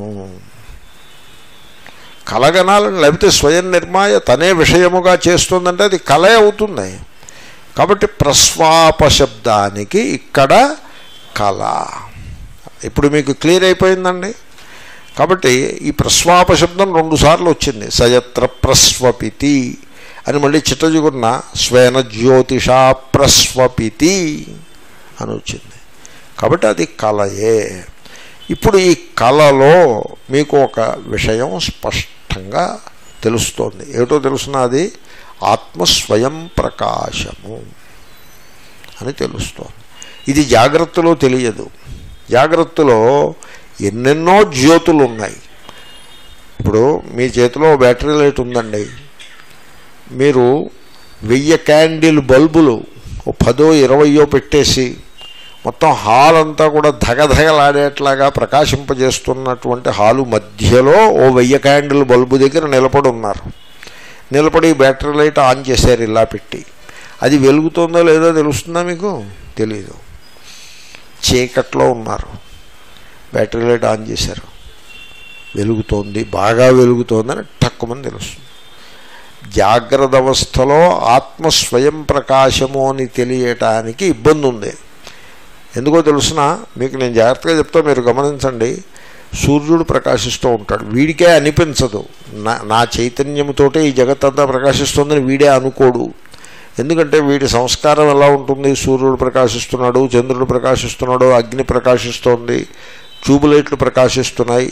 కలగనాలని లేకపోతే స్వయం నిర్మాయ తనే విషయముగా చేస్తుందంటే అది కలే అవుతుంది. కాబట్టి ప్రస్వాప శబ్దానికి ఇక్కడ కళ. ఇప్పుడు మీకు క్లియర్ అయిపోయిందండి. కాబట్టి ఈ ప్రస్వాప శబ్దం 2 సార్లు వచ్చింది. సయత్ర ప్రస్వపితి అని మళ్ళీ చిట్టజుగున్న స్వేన జ్యోతిషా ప్రస్వపితి అని వచ్చింది. కాబట్టి అది కళయే. ఇప్పుడు ఈ కళలో మీకు ఒక విషయం స్పష్టంగా తెలుస్తోంది. ఏమిటో తెలుసునా, అది ఆత్మస్వయం ప్రకాశము అని తెలుస్తోంది. ఇది జాగ్రత్తలో తెలియదు. జాగ్రత్తలో ఎన్నెన్నో జ్యోతులు ఉన్నాయి. ఇప్పుడు మీ చేతిలో బ్యాటరీ లైట్ ఉందండి, మీరు 1000 క్యాండిల్ బల్బులు 10 20 పెట్టేసి మొత్తం హాల్ అంతా కూడా ధగధగలాడేట్లాగా ప్రకాశింపజేస్తున్నటువంటి హాలు మధ్యలో 1000 క్యాండిల్ బల్బు దగ్గర నిలబడి ఉన్నారు. నిలబడి బ్యాటరీ లైట్ ఆన్ చేశారు ఇలా పెట్టి. అది వెలుగుతుందో లేదో తెలుస్తుందా మీకు? తెలీదు. చీకట్లో ఉన్నారు, బ్యాటరీ లైట్ ఆన్ చేశారు, వెలుగుతోంది, బాగా వెలుగుతోందని టక్కుమని తెలుస్తుంది. జాగ్రత్త అవస్థలో ఆత్మస్వయం ప్రకాశము అని తెలియటానికి ఇబ్బంది ఉంది. ఎందుకో తెలుసిన మీకు నేను జాగ్రత్తగా చెప్తా, మీరు గమనించండి. సూర్యుడు ప్రకాశిస్తూ ఉంటాడు, వీడికే అనిపించదు నా చైతన్యముతోటే ఈ జగత్తంతా ప్రకాశిస్తుందని వీడే అనుకోడు. ఎందుకంటే వీడి సంస్కారం ఎలా ఉంటుంది, సూర్యుడు ప్రకాశిస్తున్నాడు, చంద్రుడు ప్రకాశిస్తున్నాడు, అగ్ని ప్రకాశిస్తోంది, ట్యూబ్లైట్లు ప్రకాశిస్తున్నాయి,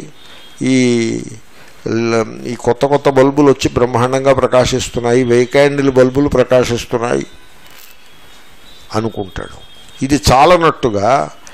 ఈ కొత్త కొత్త బల్బులు వచ్చి బ్రహ్మాండంగా ప్రకాశిస్తున్నాయి, 1000 క్యాండిల్ బల్బులు ప్రకాశిస్తున్నాయి అనుకుంటాడు. ఇది చాలనట్టుగా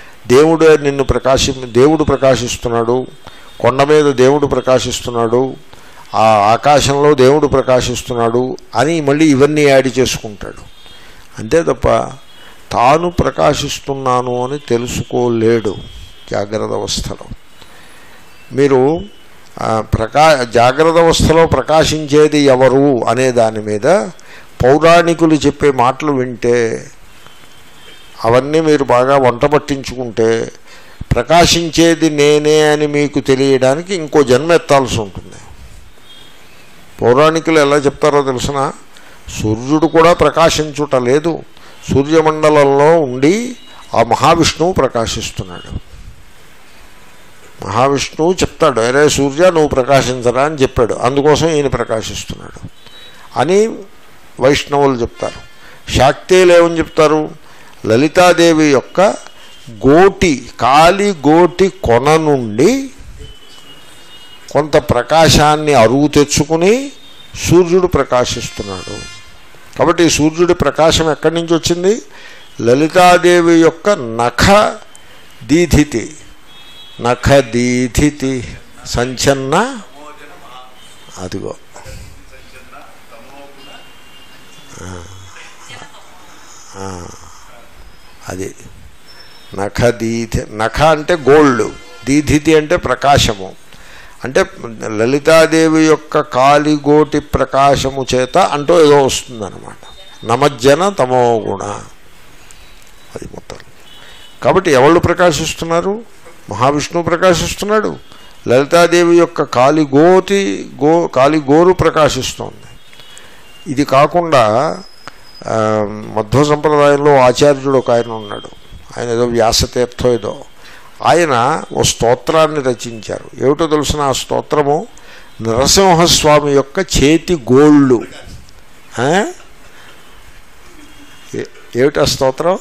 దేవుడు ప్రకాశిస్తున్నాడు, కొండ మీద దేవుడు ప్రకాశిస్తున్నాడు, ఆ ఆకాశంలో దేవుడు ప్రకాశిస్తున్నాడు అని మళ్ళీ ఇవన్నీ యాడ్ చేసుకుంటాడు. అంతే తప్ప తాను ప్రకాశిస్తున్నాను అని తెలుసుకోలేడు జాగ్రత్త అవస్థలో. మీరు జాగ్రత్త అవస్థలో ప్రకాశించేది ఎవరు అనే దాని మీద పౌరాణికులు చెప్పే మాటలు వింటే, అవన్నీ మీరు బాగా వంట పట్టించుకుంటే ప్రకాశించేది నేనే అని మీకు తెలియడానికి ఇంకో జన్మ ఎత్తాల్సి ఉంటుంది. పౌరాణికులు ఎలా చెప్తారో తెలిసిన, సూర్యుడు కూడా ప్రకాశించుట లేదు, సూర్యమండలంలో ఉండి ఆ మహావిష్ణువు ప్రకాశిస్తున్నాడు. మహావిష్ణువు చెప్తాడు, అరే సూర్య నువ్వు ప్రకాశించరా అని చెప్పాడు, అందుకోసం ఈయన ప్రకాశిస్తున్నాడు అని వైష్ణవులు చెప్తారు. శాక్తేయులు ఏమని చెప్తారు, లలితాదేవి యొక్క కాలి గోటి కొన నుండి కొంత ప్రకాశాన్ని అరువు తెచ్చుకుని సూర్యుడు ప్రకాశిస్తున్నాడు. కాబట్టి ఈ సూర్యుడి ప్రకాశం ఎక్కడి నుంచి వచ్చింది, లలితాదేవి యొక్క నఖ దీధితి సంచన్న, అదిగో అది నఖ దీధి, నఖ అంటే గోల్డ్, దీధితి అంటే ప్రకాశము, అంటే లలితాదేవి యొక్క కాలిగోటి ప్రకాశము చేత అంటూ ఏదో వస్తుందన్నమాట. నమజ్జన తమో గుణ, అది మొత్తం. కాబట్టి ఎవళ్ళు ప్రకాశిస్తున్నారు? మహావిష్ణువు ప్రకాశిస్తున్నాడు, లలితాదేవి యొక్క కాలిగోరు ప్రకాశిస్తోంది. ఇది కాకుండా మధ్వ సంప్రదాయంలో ఆచార్యుడు ఒక ఆయన ఉన్నాడు, ఆయన ఏదో వ్యాసతీర్థం ఏదో, ఆయన ఓ స్తోత్రాన్ని రచించారు. ఏమిటో తెలుసిన ఆ స్తోత్రము నరసింహస్వామి యొక్క చేతి గోళ్ళు. ఏమిటి ఆ స్తోత్రం?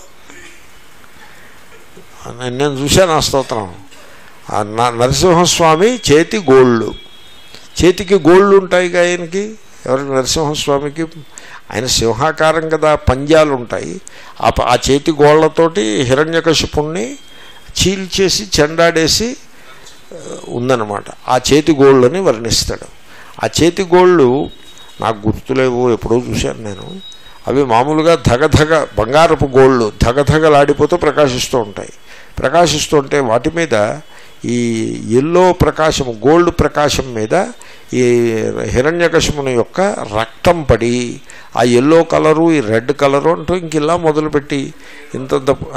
నేను చూశాను ఆ స్తోత్రం. నరసింహస్వామి చేతి గోళ్ళు, చేతికి గోళ్ళు ఉంటాయి ఆయనకి. ఎవరికి? నరసింహస్వామికి. ఆయన సింహాకారం కదా, పంజాలు ఉంటాయి. ఆ చేతి గోళ్లతోటి హిరణ్యకశిపుణ్ణి చీల్చేసి చెండాడేసి ఉందన్నమాట. ఆ చేతి గోళ్ళని వర్ణిస్తాడు. ఆ చేతి గోళ్ళు నాకు గుర్తులేవు, ఎప్పుడో చూశాను నేను. అవి మామూలుగా ధగధగ బంగారపు గోళ్ళు ధగధగలాడిపోతూ ప్రకాశిస్తూ ఉంటాయి. ప్రకాశిస్తుంటే వాటి మీద ఈ ఎల్లో ప్రకాశము, గోల్డ్ ప్రకాశం మీద ఈ హిరణ్యకశిపుని యొక్క రక్తం పడి ఆ ఎల్లో కలరు, ఈ రెడ్ కలరు అంటూ ఇంక ఇలా మొదలుపెట్టి ఇంత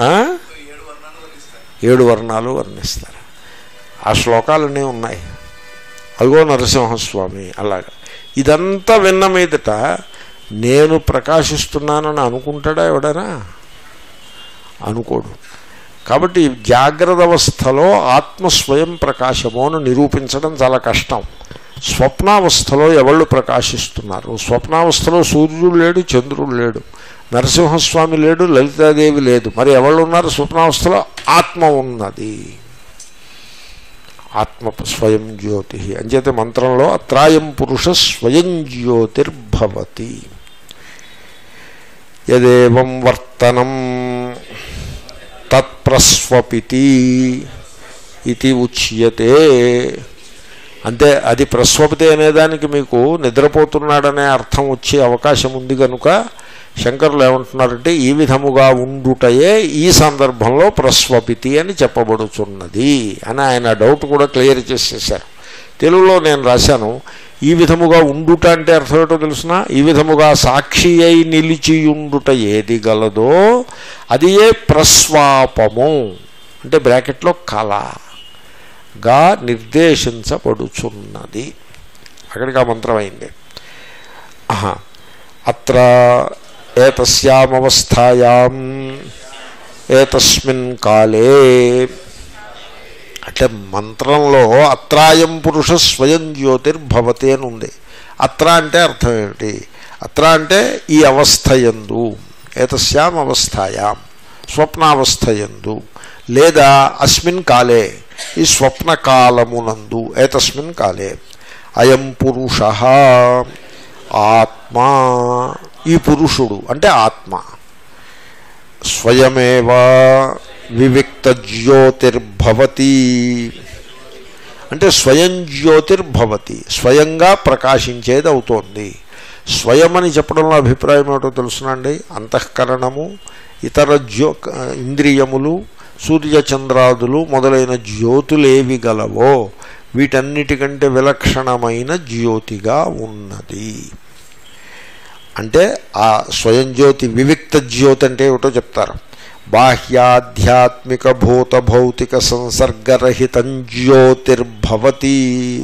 7 వర్ణాలు వర్ణిస్తారు. ఆ శ్లోకాలన్నీ ఉన్నాయి. అదిగో నరసింహస్వామి అలాగా. ఇదంతా విన్న మీదట నేను ప్రకాశిస్తున్నానని అనుకుంటాడా ఎవడైనా? అనుకోడు. కాబట్టి జాగ్రత్త అవస్థలో ఆత్మ స్వయం ప్రకాశము అని నిరూపించడం చాలా కష్టం. స్వప్నావస్థలో ఎవళ్ళు ప్రకాశిస్తున్నారు? స్వప్నావస్థలో సూర్యుడు లేడు, చంద్రుడు లేడు, నరసింహస్వామి లేడు, లలితాదేవి లేదు. మరి ఎవళ్ళు ఉన్నారు స్వప్నావస్థలో? ఆత్మ ఉన్నది. ఆత్మ స్వయం జ్యోతి. అంచేతే మంత్రంలో అత్రాయం పురుష స్వయం జ్యోతిర్భవతి యదేవం వర్తనం తత్ప్రస్వపితి ఇది ఉచ్యతే. అంటే అది ప్రస్వపితి అనేదానికి మీకు నిద్రపోతున్నాడనే అర్థం వచ్చే అవకాశం ఉంది కనుక శంకరులు ఏమంటున్నారంటే ఈ విధముగా ఉండుటయే ఈ సందర్భంలో ప్రస్వపితి అని చెప్పబడుతున్నది అని ఆయన డౌట్ కూడా క్లియర్ చేసేసారు. తెలుగులో నేను రాశాను, ఈ విధముగా ఉండుట అంటే అర్థం ఏంటో తెలుసిన? ఈ విధముగా సాక్షి అయి నిలిచియుండుట ఏది గలదో అది ఏ ప్రస్వాపము అంటే బ్రాకెట్లో కళగా నిర్దేశించబడుచున్నది. అక్కడికి ఆ మంత్రం అయింది. అత్ర ఏతస్యామవస్థాయాం ఏతస్మిన్ కాలే. అంటే మంత్రంలో అత్రాయం పురుష స్వయం జ్యోతిర్భవతి అని ఉంది. అత్ర అంటే అర్థం ఏమిటి? అత్ర అంటే ఈ అవస్థయందు, ఏతస్యాం అవస్థాయాం స్వప్నావస్థయందు, లేదా అస్మిన్ కాలే ఈ స్వప్నకాలమునందు, ఏతస్మిన్ కాలే అయం పురుష ఆత్మా, ఈ పురుషుడు అంటే ఆత్మ స్వయమేవ వివిక్త జ్యోతిర్భవతి అంటే స్వయం జ్యోతిర్భవతి స్వయంగా ప్రకాశించేది అవుతోంది. స్వయం అని చెప్పడంలో అభిప్రాయం ఏమిటో తెలుసునండి? అంతఃకరణము, ఇతర ఇంద్రియములు, సూర్యచంద్రాదులు మొదలైన జ్యోతులేవి గలవో వీటన్నిటికంటే విలక్షణమైన జ్యోతిగా ఉన్నది. అంటే ఆ స్వయం జ్యోతి వివిక్త జ్యోతి అంటే ఏమిటో చెప్తారు. బాహ్యాధ్యాత్మిక భూత భౌతిక సంసర్గరహితం జ్యోతిర్భవతి.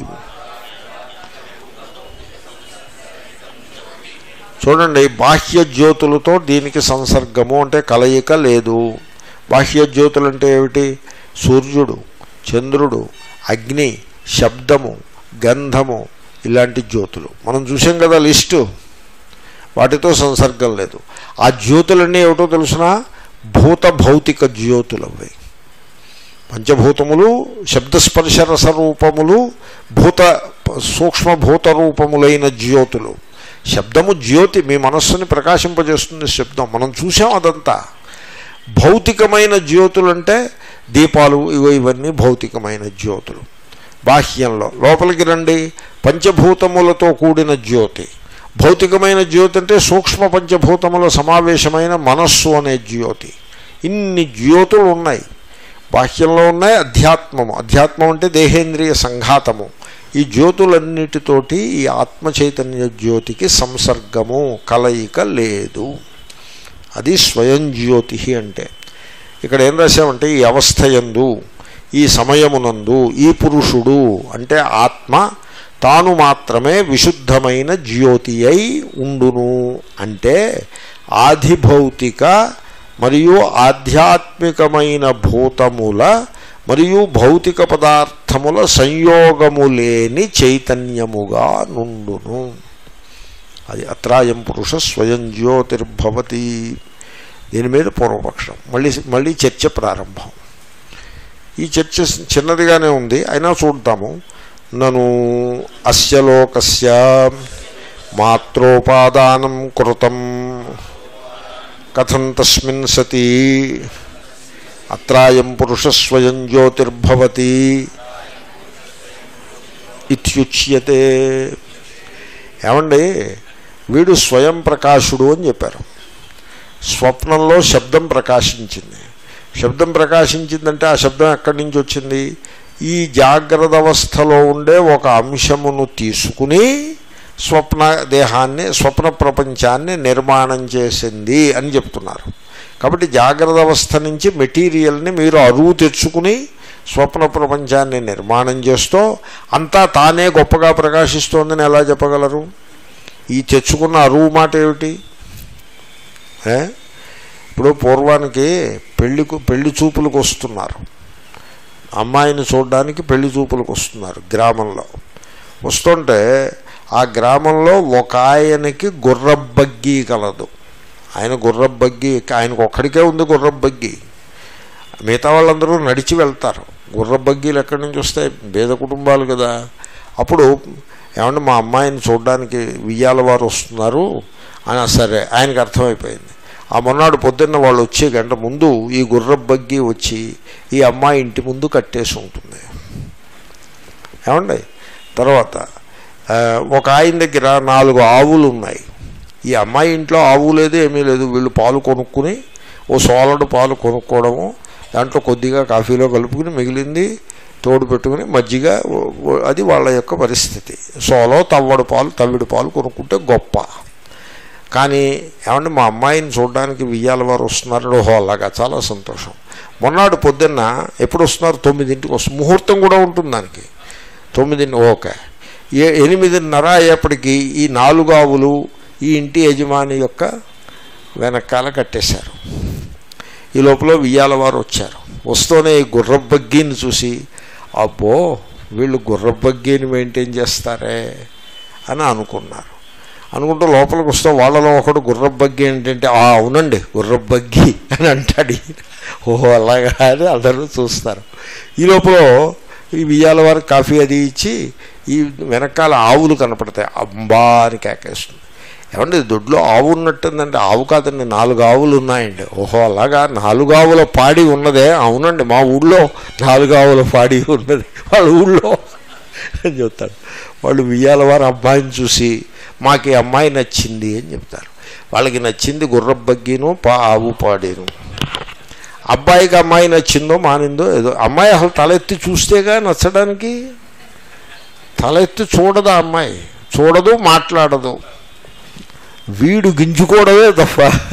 చూడండి, బాహ్య జ్యోతులతో దీనికి సంసర్గము అంటే కలయిక లేదు. బాహ్య జ్యోతులు అంటే ఏమిటి? సూర్యుడు, చంద్రుడు, అగ్ని, శబ్దము, గంధము, ఇలాంటి జ్యోతులు మనం చూసాం కదా లిస్టు. వాటితో సంసర్గం లేదు. ఆ జ్యోతులన్నీ ఏమిటో తెలుసిన? భూత భౌతిక జ్యోతులు. అవి పంచభూతములు, శబ్దస్పర్శ రసరూపములు, భూత సూక్ష్మభూత రూపములైన జ్యోతులు. శబ్దము జ్యోతి, మీ మనస్సుని ప్రకాశింపజేస్తుంది శబ్దం, మనం చూసాం అదంతా. భౌతికమైన జ్యోతులు అంటే దీపాలు, ఇవన్నీ భౌతికమైన జ్యోతులు. బాహ్యంలో లోపలికి రండి, పంచభూతములతో కూడిన జ్యోతి, భౌతికమైన జ్యోతి అంటే సూక్ష్మ పంచభూతముల సమావేశమైన మనస్సు అనే జ్యోతి. ఇన్ని జ్యోతులు ఉన్నాయి, బాహ్యంలో ఉన్నాయి. అధ్యాత్మం అంటే దేహేంద్రియ సంఘాతము. ఈ జ్యోతులన్నిటితోటి ఈ ఆత్మ చైతన్య జ్యోతికి సంసర్గము, కలయిక లేదు. అది స్వయం జ్యోతి అంటే. ఇక్కడ ఏం రాశామంటే ఈ అవస్థయందు, ఈ సమయమునందు ఈ పురుషుడు అంటే ఆత్మ తాను మాత్రమే విశుద్ధమైన జ్యోతి అయి ఉండును. అంటే ఆధిభౌతిక మరియు ఆధ్యాత్మికమైన భూతముల మరియు భౌతిక పదార్థముల సంయోగము లేని చైతన్యముగా నుండును. అది అత్రాయం పురుష స్వయం జ్యోతిర్భవతి. దీని మీద పూర్వపక్షం. మళ్ళీ చర్చ ప్రారంభం. ఈ చర్చ చిన్నదిగానే ఉంది, అయినా చూద్దాము. నను అస్య లోకస్య మాత్రోపాదానం కృతం కథం తస్మిన్ సతి అత్రాయం పురుష స్వయం జ్యోతిర్భవతి ఇత్యుచ్యతే. ఏమండి, వీడు స్వయం ప్రకాశుడు అని చెప్పారు. స్వప్నంలో శబ్దం ప్రకాశించింది. శబ్దం ప్రకాశించిందంటే ఆ శబ్దం ఎక్కడి నుంచి వచ్చింది? ఈ జాగ్రత్త అవస్థలో ఉండే ఒక అంశమును తీసుకుని స్వప్న దేహాన్ని, స్వప్న ప్రపంచాన్ని నిర్మాణం చేసింది అని చెప్తున్నారు. కాబట్టి జాగ్రత్త అవస్థ నుంచి మెటీరియల్ని మీరు అరువు తెచ్చుకుని స్వప్న ప్రపంచాన్ని నిర్మాణం చేస్తూ అంతా తానే గొప్పగా ప్రకాశిస్తోందని ఎలా చెప్పగలరు? ఈ తెచ్చుకున్న అరువు మాట ఏమిటి? ఇప్పుడు పూర్వానికి పెళ్లి చూపులకు వస్తున్నారు, అమ్మాయిని చూడడానికి పెళ్లి చూపులకు వస్తున్నారు. గ్రామంలో వస్తుంటే ఆ గ్రామంలో ఒక ఆయనకి గుర్రబగ్గీ కలదు. ఆయన గుర్రబగ్గీ ఆయనకు ఒక్కడికే ఉంది గుర్రబగ్గీ. మిగతా వాళ్ళందరూ నడిచి వెళ్తారు. గుర్రబగ్గీలు ఎక్కడి నుంచి వస్తాయి? పేద కుటుంబాలు కదా. అప్పుడు ఏమంటే మా అమ్మాయిని చూడడానికి వియ్యాల వారు వస్తున్నారు అని. సరే, ఆయనకు అర్థమైపోయింది. ఆ మొన్నాడు పొద్దున్న వాళ్ళు వచ్చే గంట ముందు ఈ గుర్రబగ్గీ వచ్చి ఈ అమ్మాయి ఇంటి ముందు కట్టేసి ఉంటుంది. ఏమండి, తర్వాత ఒక ఆయన దగ్గర 4 ఆవులు ఉన్నాయి. ఈ అమ్మాయి ఇంట్లో ఆవు లేదు, ఏమీ లేదు. వీళ్ళు పాలు కొనుక్కుని ఓ సోలడు పాలు కొనుక్కోవడము, దాంట్లో కొద్దిగా కాఫీలో కలుపుకుని మిగిలింది తోడు పెట్టుకుని మజ్జిగ, అది వాళ్ళ యొక్క పరిస్థితి. సోలో తవ్విడి పాలు కొనుక్కుంటే గొప్ప. కానీ ఏమంటే మా అమ్మాయిని చూడడానికి వియ్యాల వారు వస్తున్నారు. ఓహో, అలాగా, చాలా సంతోషం. మొన్నాడు పొద్దున్న ఎప్పుడు వస్తున్నారు? 9ంటికి వస్తుంది. ముహూర్తం కూడా ఉంటుంది దానికి. 9 ఓకే. 8:30 అయ్యేప్పటికీ ఈ 4 ఆవులు ఈ ఇంటి యజమాని యొక్క వెనకాల కట్టేశారు. ఈ లోపల వియ్యాల వారు వచ్చారు. వస్తూనే ఈ గుర్రబగ్గీని చూసి, అబ్బో వీళ్ళు గుర్రబగ్గీని మెయింటైన్ చేస్తారే అని అనుకున్నారు. అనుకుంటూ లోపలికి వస్తే వాళ్ళలో ఒకడు గుర్రబగ్గీ ఏంటంటే, అవునండి గుర్రబగ్గీ అని అంటాడు. ఓహో, అలాగా అని అందరూ చూస్తారు. ఈ లోపల ఈ వియ్యాల వారికి కాఫీ అది ఇచ్చి ఈ వెనకాల ఆవులు కనపడతాయి. అంబా అని కేకేస్తుంది. ఏమండి, దొడ్లో ఆవు ఉన్నట్టుందంటే, ఆవు కాదండి 4 ఆవులు ఉన్నాయండి. ఓహో, అలాగా, 4 ఆవుల పాడి ఉన్నదే? అవునండి, మా ఊళ్ళో 4 ఆవుల పాడి ఉన్నది వాళ్ళ ఊళ్ళో అని చెప్తాడు. వాళ్ళు వియ్యాల వారి అమ్మాయిని చూసి మాకు ఈ అమ్మాయి నచ్చింది అని చెప్తారు. వాళ్ళకి నచ్చింది గుర్రబగ్గీను ఆవు పాడేను. అబ్బాయికి అమ్మాయి నచ్చిందో మానిందో ఏదో. అమ్మాయి అసలు తలెత్తి చూస్తేగా నచ్చడానికి. తలెత్తి చూడదు ఆ అమ్మాయి, చూడదు, మాట్లాడదు. వీడు గింజుకోవడమే తప్ప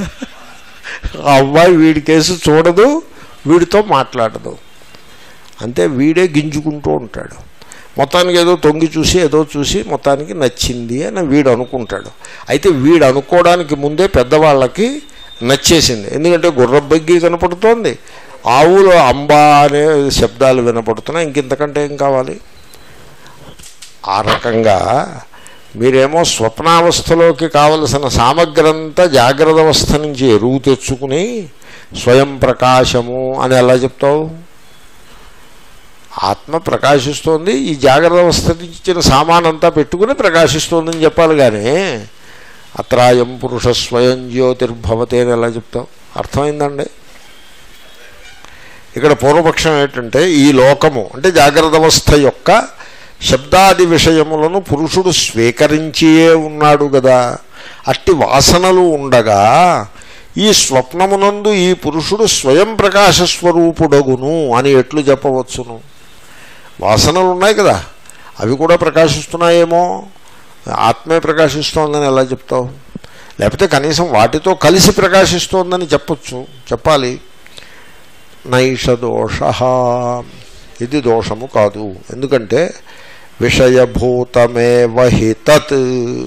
ఆ అమ్మాయి వీడి కేసు చూడదు, వీడితో మాట్లాడదు. అంతే, వీడే గింజుకుంటూ ఉంటాడు. మొత్తానికి ఏదో తొంగి చూసి ఏదో చూసి మొత్తానికి నచ్చింది అని వీడు అనుకుంటాడు. అయితే వీడు అనుకోవడానికి ముందే పెద్దవాళ్ళకి నచ్చేసింది. ఎందుకంటే గుర్రబగ్గీ కనపడుతోంది, ఆవులు అంబా అనే శబ్దాలు వినపడుతున్నాయి. ఇంకెంతకంటే ఏం కావాలి? ఆ రకంగా మీరేమో స్వప్నావస్థలోకి కావలసిన సామగ్రి అంతా జాగ్రత్త అవస్థ నుంచి ఎరువు తెచ్చుకుని స్వయం ప్రకాశము అని ఎలా చెప్తావు? ఆత్మ ప్రకాశిస్తోంది, ఈ జాగ్రత్త అవస్థ నుంచి ఇచ్చిన సామానంతా పెట్టుకుని ప్రకాశిస్తోందని చెప్పాలి. కానీ అత్రాయం పురుష స్వయం జ్యోతిర్భవతే అని ఎలా చెప్తావు? అర్థమైందండి? ఇక్కడ పూర్వపక్షం ఏంటంటే, ఈ లోకము అంటే జాగ్రత్త అవస్థ యొక్క శబ్దాది విషయములను పురుషుడు స్వీకరించియే ఉన్నాడు కదా. అట్టి వాసనలు ఉండగా ఈ స్వప్నమునందు ఈ పురుషుడు స్వయం ప్రకాశస్వరూపుడగును అని ఎట్లు చెప్పవచ్చును? వాసనలు ఉన్నాయి కదా, అవి కూడా ప్రకాశిస్తున్నాయేమో, ఆత్మే ప్రకాశిస్తోందని ఎలా చెప్తావు? లేకపోతే కనీసం వాటితో కలిసి ప్రకాశిస్తోందని చెప్పాలి. నైష దోష, ఇది దోషము కాదు. ఎందుకంటే విషయభూతమేవ హి తత్,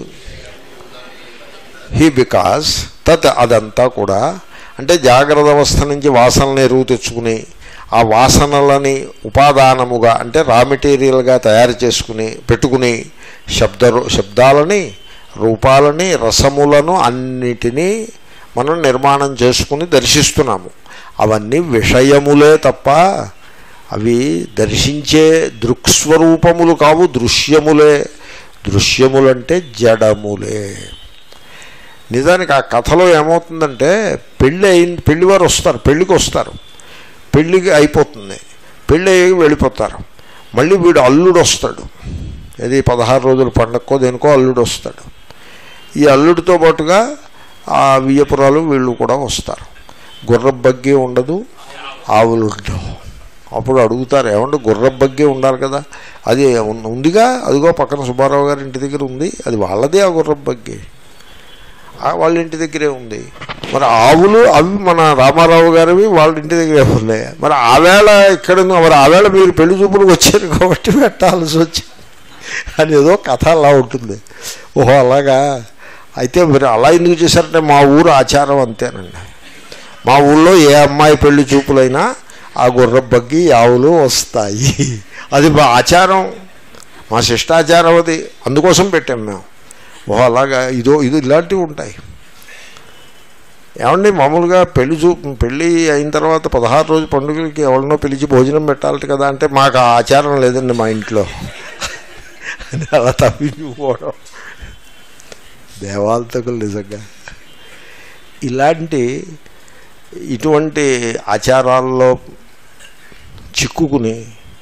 బికాజ్ తత్ అదంతా కూడా అంటే జాగ్రత్త అవస్థ నుంచి వాసనల్ని ఎరువు తెచ్చుకుని ఆ వాసనలని ఉపాదానముగా అంటే రా మెటీరియల్గా తయారు చేసుకుని పెట్టుకుని శబ్దాలని, రూపాలని, రసములను అన్నిటినీ మనం నిర్మాణం చేసుకుని దర్శిస్తున్నాము. అవన్నీ విషయములే తప్ప అవి దర్శించే దృక్స్వరూపములు కావు, దృశ్యములే. దృశ్యములంటే జడములే. నిజానికి ఆ కథలో ఏమవుతుందంటే పెళ్ళివారు వస్తారు, పెళ్ళికి వస్తారు, పెళ్ళికి అయిపోతుంది, పెళ్ళి అయ్యి వెళ్ళిపోతారు. మళ్ళీ వీడు అల్లుడు వస్తాడు, ఇది 16 రోజుల పండగకో దేనికో అల్లుడు వస్తాడు. ఈ అల్లుడితో పాటుగా ఆ వియ్యపురాలు వీళ్ళు కూడా వస్తారు. గుర్రబగ్గి ఉండదు, ఆవులు ఉండవు. అప్పుడు అడుగుతారు, ఏమంటే గుర్రబగ్గి ఉండాలి కదా, అది ఉందిగా, అదిగో పక్కన సుబ్బారావు గారి ఇంటి దగ్గర ఉంది, అది వాళ్ళదే ఆ గుర్రబగ్గి, వాళ్ళ ఇంటి దగ్గరే ఉంది. మరి ఆవులు అవి మన రామారావు గారివి వాళ్ళ ఇంటి దగ్గరే ఉన్నాయి. మరి ఆవేళ ఇక్కడ మరి ఆవేళ మీరు పెళ్లి చూపులకు వచ్చారు కాబట్టి పెట్టాల్సి వచ్చింది అని ఏదో కథ అలా ఉంటుంది. ఓహో అలాగా, అయితే మరి అలా ఎందుకు చేశారంటే మా ఊరు ఆచారం అంతేనండి. మా ఊళ్ళో ఏ అమ్మాయి పెళ్లి చూపులైనా ఆ గుర్రబగ్గి ఆవులు వస్తాయి. అది మా ఆచారం, మా శిష్టాచారం, అది అందుకోసం పెట్టాం మేము. ఓహో అలాగా, ఇది ఇలాంటివి ఉంటాయి. ఏమండి మామూలుగా పెళ్ళి అయిన తర్వాత 16 రోజు పండుగలకి ఎవరినో పిలిచి భోజనం పెట్టాలి కదా అంటే మాకు ఆ ఆచారం లేదండి మా ఇంట్లో అని అలా తప్పించుకోవడం దేవాలతకులు. నిజంగా ఇటువంటి ఆచారాల్లో చిక్కుకుని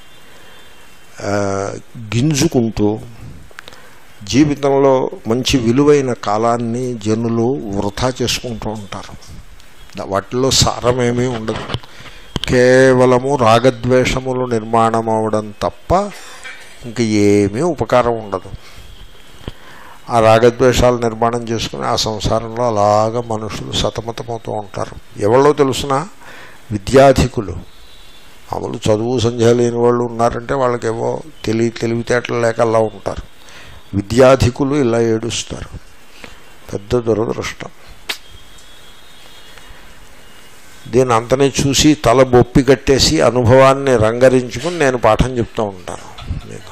గింజుకుంటూ జీవితంలో మంచి విలువైన కాలాన్ని జనులు వృధా చేసుకుంటూ ఉంటారు. వాటిలో సారమేమీ ఉండదు, కేవలము రాగద్వేషములు నిర్మాణం అవడం తప్ప ఇంక ఏమీ ఉపకారం ఉండదు. ఆ రాగద్వేషాలు నిర్మాణం చేసుకుని ఆ సంసారంలో అలాగ మనుషులు సతమతమవుతూ ఉంటారు. ఎవరో తెలుసిన విద్యాధికులు, మామూలు చదువు సంధ్య లేని వాళ్ళు ఉన్నారంటే వాళ్ళకేవో తెలివితేటలు లేక అలా ఉంటారు. విద్యాధికులు ఇలా ఏడుస్తారు, పెద్ద దురదృష్టం. దీని అంతనే చూసి తల బొప్పి కట్టేసి అనుభవాన్ని రంగరించుకుని నేను పాఠం చెప్తూ ఉంటాను మీకు.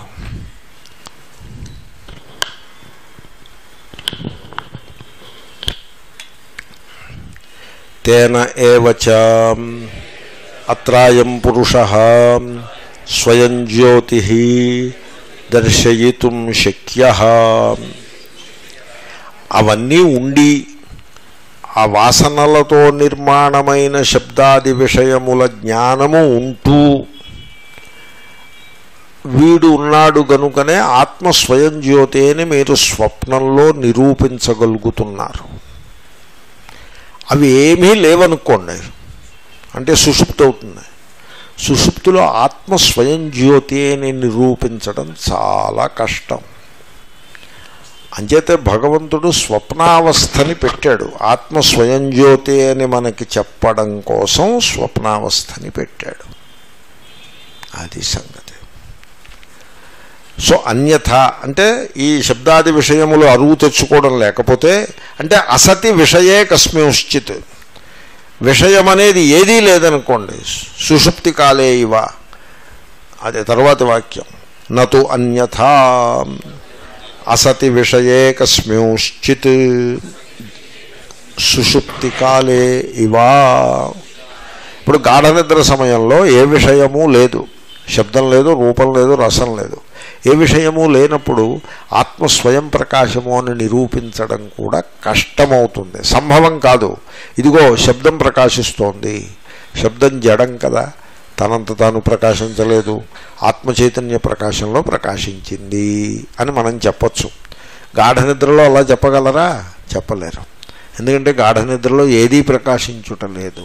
తేన ఏవచ అత్రాయం పురుషః స్వయం జ్యోతిః దర్శయితుం శక్యః. అవన్నీ ఉండి ఆ వాసనలతో నిర్మాణమైన శబ్దాది విషయముల జ్ఞానము ఉంటూ వీడు ఉన్నాడు గనుకనే ఆత్మ స్వయం జ్యోతి అని మీరు స్వప్నంలో నిరూపించగలుగుతున్నారు. అవి ఏమీ లేవనుకోండి అంటే సుషుప్తి అవుతుంది. సుషుప్తిలో ఆత్మ స్వయం జ్యోతి అని నిరూపించడం చాలా కష్టం. అంచేతే భగవంతుడు స్వప్నావస్థని పెట్టాడు. ఆత్మ స్వయం జ్యోతి అని మనకి చెప్పడం కోసం స్వప్నావస్థని పెట్టాడు. అది సంగతి. సో అన్యథ అంటే ఈ శబ్దాది విషయములు అరువు తెచ్చుకోవడం లేకపోతే అంటే అసతి విషయే కస్మింశ్చిత్, విషయం అనేది ఏదీ లేదనుకోండి, సుషుప్తి కాలే ఇవ. అదే తర్వాతి వాక్యం, నతు అన్యథా అసతి విషయే కస్మింశ్చిత్ సుషుప్తి కాలే ఇవా. ఇప్పుడు గాఢనిద్ర సమయంలో ఏ విషయము లేదు, శబ్దం లేదు, రూపం లేదు, రసం లేదు. ఏ విషయము లేనప్పుడు ఆత్మ స్వయం ప్రకాశము అని నిరూపించడం కూడా కష్టమవుతుంది, సంభవం కాదు. ఇదిగో శబ్దం ప్రకాశిస్తోంది, శబ్దం జడం కదా, తనంత తాను ప్రకాశించలేదు, ఆత్మచైతన్య ప్రకాశంలో ప్రకాశించింది అని మనం చెప్పచ్చు. గాఢ నిద్రలో అలా చెప్పగలరా? చెప్పలేరు. ఎందుకంటే గాఢ నిద్రలో ఏదీ ప్రకాశించుటలేదు.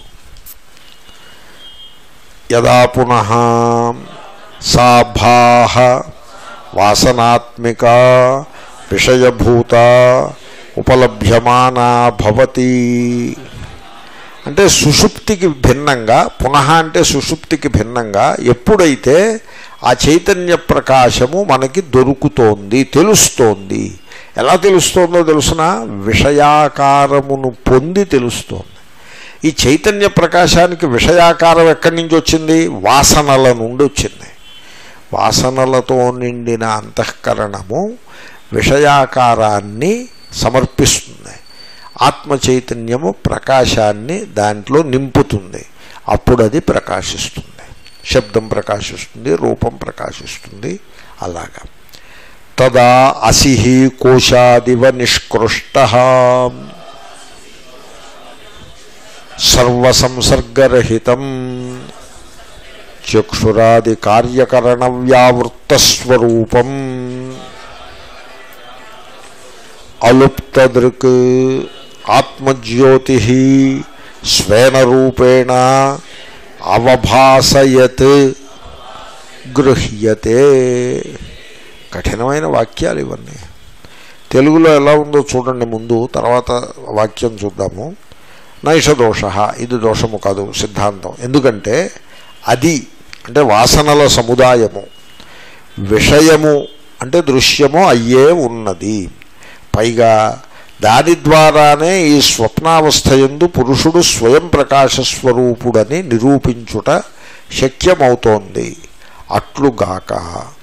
యదా పునః సా భాః వాసనాత్మిక విషయభూత ఉపలభ్యమానా భవతి. అంటే సుషుప్తికి భిన్నంగా, పునః అంటే సుషుప్తికి భిన్నంగా ఎప్పుడైతే ఆ చైతన్య ప్రకాశము మనకి దొరుకుతోంది, తెలుస్తోంది. ఎలా తెలుస్తోందో తెలుసిన? విషయాకారమును పొంది తెలుస్తోంది. ఈ చైతన్య ప్రకాశానికి విషయాకారం ఎక్కడి నుంచి వచ్చింది? వాసనల నుండి వచ్చింది. వాసనలతో నిండిన అంతఃకరణము విషయాకారాన్ని సమర్పిస్తుంది. ఆత్మ చైతన్యము ప్రకాశాన్ని దాంట్లో నింపుతుంది. అప్పుడు అది ప్రకాశిస్తుంది. శబ్దం ప్రకాశిస్తుంది, రూపం ప్రకాశిస్తుంది. అలాగా తదా అసిహి కోశాదివ నిష్కృష్టః సర్వసంసర్గరహితం చక్షురాది కార్యకరణ వ్యావృత్తస్వరూపం అలుప్తదృక్ ఆత్మజ్యోతి స్వేన రూపేణ అవభాసయత్ గృహ్యతే. కఠినమైన వాక్యాలు ఇవన్నీ. తెలుగులో ఎలా ఉందో చూడండి ముందు, తర్వాత వాక్యం చూద్దాము. నైష దోష, ఇది దోషము కాదు సిద్ధాంతం. ఎందుకంటే అది అంటే వాసనల సముదాయము, విషయము అంటే దృశ్యము అయ్యే ఉన్నది. పైగా దాని ద్వారానే ఈ స్వప్నావస్థయందు పురుషుడు స్వయం ప్రకాశస్వరూపుడని నిరూపించుట శక్యమవుతోంది. అట్లుగాక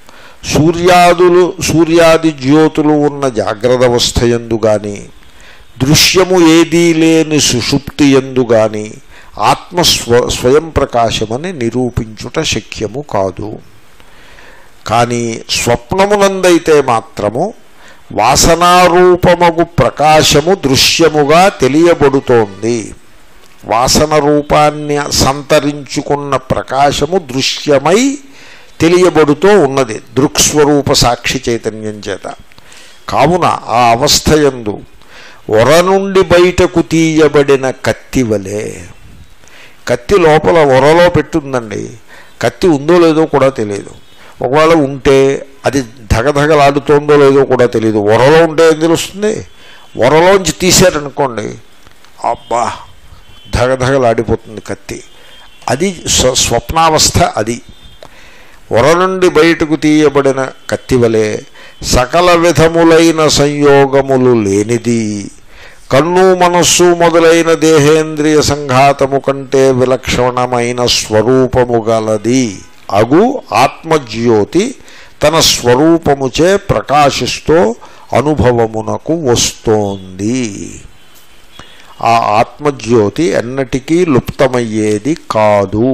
సూర్యాది జ్యోతులు ఉన్న జాగ్రత్త అవస్థయందు కానీ, దృశ్యము ఏదీ లేని సుషుప్తి యందు కానీ ఆత్మ స్వయం ప్రకాశమని నిరూపించుట శక్యము కాదు. కానీ స్వప్నమునందైతే మాత్రము వాసనారూపమగు ప్రకాశము దృశ్యముగా తెలియబడుతోంది. వాసన రూపాన్ని సంతరించుకున్న ప్రకాశము దృశ్యమై తెలియబడుతూ ఉన్నది దృక్స్వరూప సాక్షి చైతన్యం చేత. కావున ఆ అవస్థయందు ఒర నుండి బయటకు తీయబడిన కత్తి వలె, కత్తి లోపల ఒరలో పెట్టుందండి, కత్తి ఉందో లేదో కూడా తెలియదు. ఒకవేళ ఉంటే అది ధగధగలాడుతోందో లేదో కూడా తెలియదు. ఒరలో ఉంటే ఏం తెలుస్తుంది? ఒరలోంచి తీశారనుకోండి, అబ్బా ధగధగలాడిపోతుంది కత్తి. అది స్వప్నావస్థ. అది ఒర నుండి బయటకు తీయబడిన కత్తి వలె సకల విధములైన సంయోగములు లేనిది, కన్ను మనస్సు మొదలైన దేహేంద్రియ సంఘాతము కంటే విలక్షణమైన స్వరూపము గలది అగు ఆత్మజ్యోతి తన స్వరూపముచే ప్రకాశిస్తూ అనుభవమునకు వస్తోంది. ఆ ఆత్మజ్యోతి ఎన్నటికీ లుప్తమయ్యేది కాదు.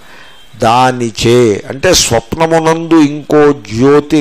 దానిచే అంటే స్వప్నమునందు ఇంకో జ్యోతి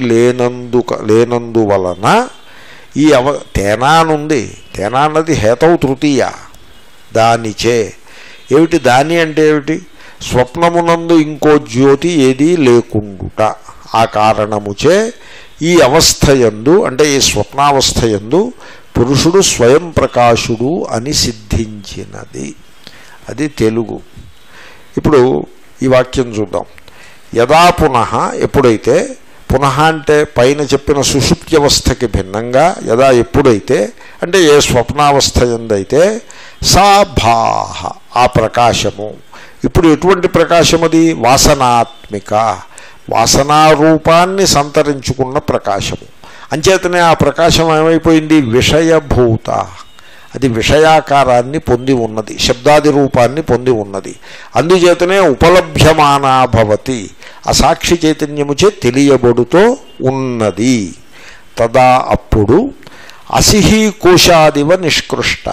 లేనందువలన ఈ తేనా నుండి, తేనా అన్నది హేతవు తృతీయ. దానిచే ఏమిటి? దాని అంటే ఏమిటి? స్వప్నమునందు ఇంకో జ్యోతి ఏదీ లేకుండుట. ఆ కారణముచే ఈ అవస్థయందు అంటే ఈ స్వప్నావస్థయందు పురుషుడు స్వయం ప్రకాశుడు అని సిద్ధించినది. అది తెలుగు. ఇప్పుడు ఈ వాక్యం చూద్దాం. యదా పునః, ఎప్పుడైతే, పునః అంటే పైన చెప్పిన సుషుప్త్యవస్థకి భిన్నంగా, యదా ఎప్పుడైతే అంటే ఏ స్వప్నావస్థ ఎందైతే, సా భాః ఆ ప్రకాశము. ఇప్పుడు ఎటువంటి ప్రకాశం అది? వాసనాత్మిక, వాసనారూపాన్ని సంతరించుకున్న ప్రకాశము. అంచేతనే ఆ ప్రకాశం ఏమైపోయింది? విషయభూత. అది విషయాకారాన్ని పొంది ఉన్నది, శబ్దాది రూపాన్ని పొంది ఉన్నది. అందుచేతనే ఉపలభ్యమానా భవతి, ఆ సాక్షి చైతన్యముచే తెలియబడుతూ ఉన్నది. తదా అప్పుడు అసిహి కోశాదివ నిష్కృష్ట,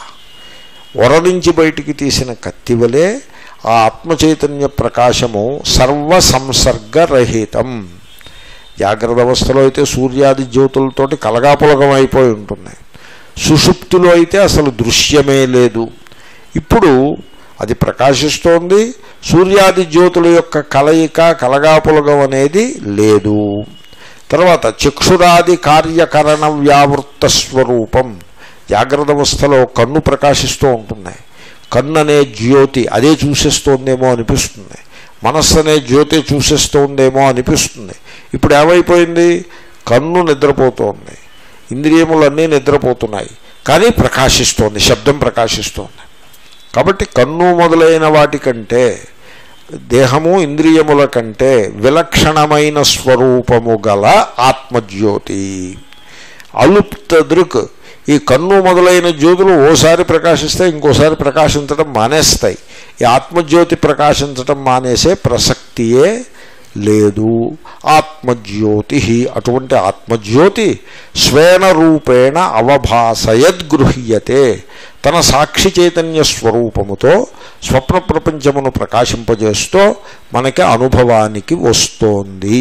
ఒర నుంచి బయటికి తీసిన కత్తివలే ఆ ఆత్మచైతన్య ప్రకాశము సర్వసంసర్గరహితం. జాగ్రత్త అవస్థలో అయితే సూర్యాది జ్యోతులతోటి కలగాపులగం అయిపోయి ఉంటుంది. సుషుప్తిలో అయితే అసలు దృశ్యమే లేదు. ఇప్పుడు అది ప్రకాశిస్తోంది. సూర్యాది జ్యోతుల యొక్క కలయిక కలగాపులగం అనేది లేదు. తర్వాత చక్షురాది కార్యకరణ వ్యావృత్త స్వరూపం. జాగ్రత్త అవస్థలో కన్ను ప్రకాశిస్తూ ఉంటుంది. కన్ను అనే జ్యోతి అదే చూసేస్తోందేమో అనిపిస్తుంది. మనస్సు అనే జ్యోతి చూసేస్తోందేమో అనిపిస్తుంది. ఇప్పుడు ఏమైపోయింది? కన్ను నిద్రపోతోంది, ఇంద్రియములన్నీ నిద్రపోతున్నాయి, కానీ ప్రకాశిస్తోంది, శబ్దం ప్రకాశిస్తోంది. కాబట్టి కన్ను మొదలైన వాటికంటే దేహము ఇంద్రియముల కంటే విలక్షణమైన స్వరూపము గల ఆత్మజ్యోతి. అలుప్త దృక్. ఈ కన్ను మొదలైన జ్యోతులు ఓసారి ప్రకాశిస్తాయి, ఇంకోసారి ప్రకాశించడం మానేస్తాయి. ఈ ఆత్మజ్యోతి ప్రకాశించడం మానేసే ప్రసక్తియే లేదు. ఆత్మజ్యోతి, అటువంటి ఆత్మజ్యోతి స్వేన రూపేణ అవభాసయద్గృహ్యతే. తన సాక్షి చైతన్య స్వరూపముతో స్వప్న ప్రపంచమును ప్రకాశింపజేస్తూ మనకి అనుభవానికి వస్తోంది.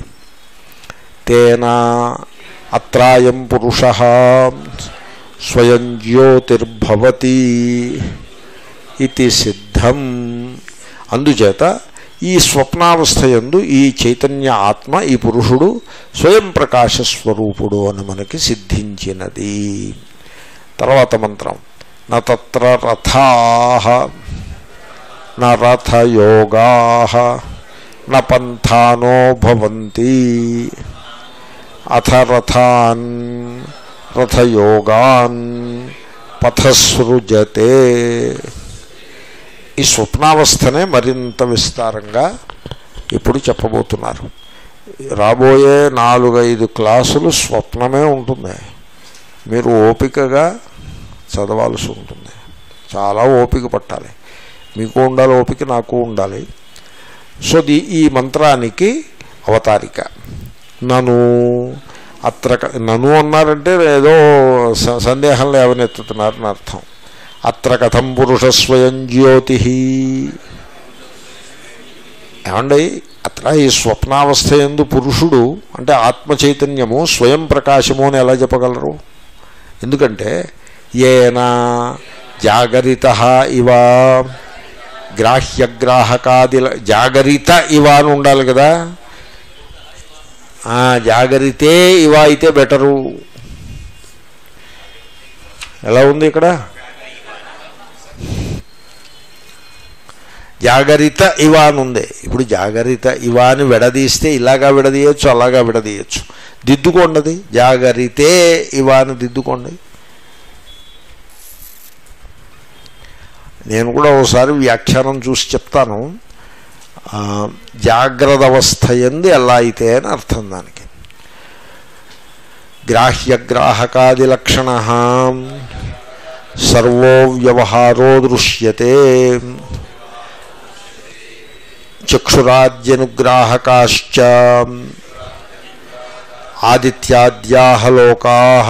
తేన అత్రాయం పురుషః స్వయం జ్యోతిర్భవతి ఇది సిద్ధం. అందుచేత ఈ స్వప్నావస్థయందు ఈ చైతన్య ఆత్మ, ఈ పురుషుడు స్వయం ప్రకాశ స్వరూపుడు అని మనకి సిద్ధించినది. తర్వాత మంత్రం. న తత్ర రథాః న రథయోగాః న పంథానో భవంతి అథ రథాన్ రథయోగాన్ పథసృజతే. ఈ స్వప్నావస్థనే మరింత విస్తారంగా ఇప్పుడు చెప్పబోతున్నారు. రాబోయే 4-5 క్లాసులు స్వప్నమే ఉంటుంది. మీరు ఓపికగా చదవాల్సి ఉంటుంది. చాలా ఓపిక పట్టాలి. మీకు ఉండాలి ఓపిక, నాకు ఉండాలి. సో ఈ మంత్రానికి అవతారిక. నను అత్ర, నను అన్నారంటే ఏదో సందేహం లేవనెత్తుతున్నారని అర్థం. అత్ర కథం పురుష స్వయం జ్యోతి. ఏమండి, అత్ర ఈ స్వప్నావస్థ యందు పురుషుడు అంటే ఆత్మ చైతన్యము స్వయం ప్రకాశము అని ఎలా చెప్పగలరు? ఎందుకంటే ఏనా జాగరిత ఇవ గ్రాహ్యగ్రాహకాది, జాగరిత ఇవ అని ఉండాలి కదా. జాగరితే ఇవ అయితే బెటరు. ఎలా ఉంది ఇక్కడ? జాగరిత ఇవ అని ఉంది. ఇప్పుడు జాగరిత ఇవ అని విడదీస్తే ఇలాగా విడదీయచ్చు, అలాగా విడదీయచ్చు. దిద్దుకోండి, జాగరితే ఇవ అని దిద్దుకోండి. నేను కూడా ఒకసారి వ్యాఖ్యానం చూసి చెప్తాను. జాగ్రత్త అవస్థ యందు ఎలా అయితే అని అర్థం దానికి. గ్రాహ్యగ్రాహకాది లక్షణ సర్వో వ్యవహారో దృశ్యతే చక్షురాద్యనుగ్రాహకాశ్చ ఆదిత్యాద్యాః లోకాః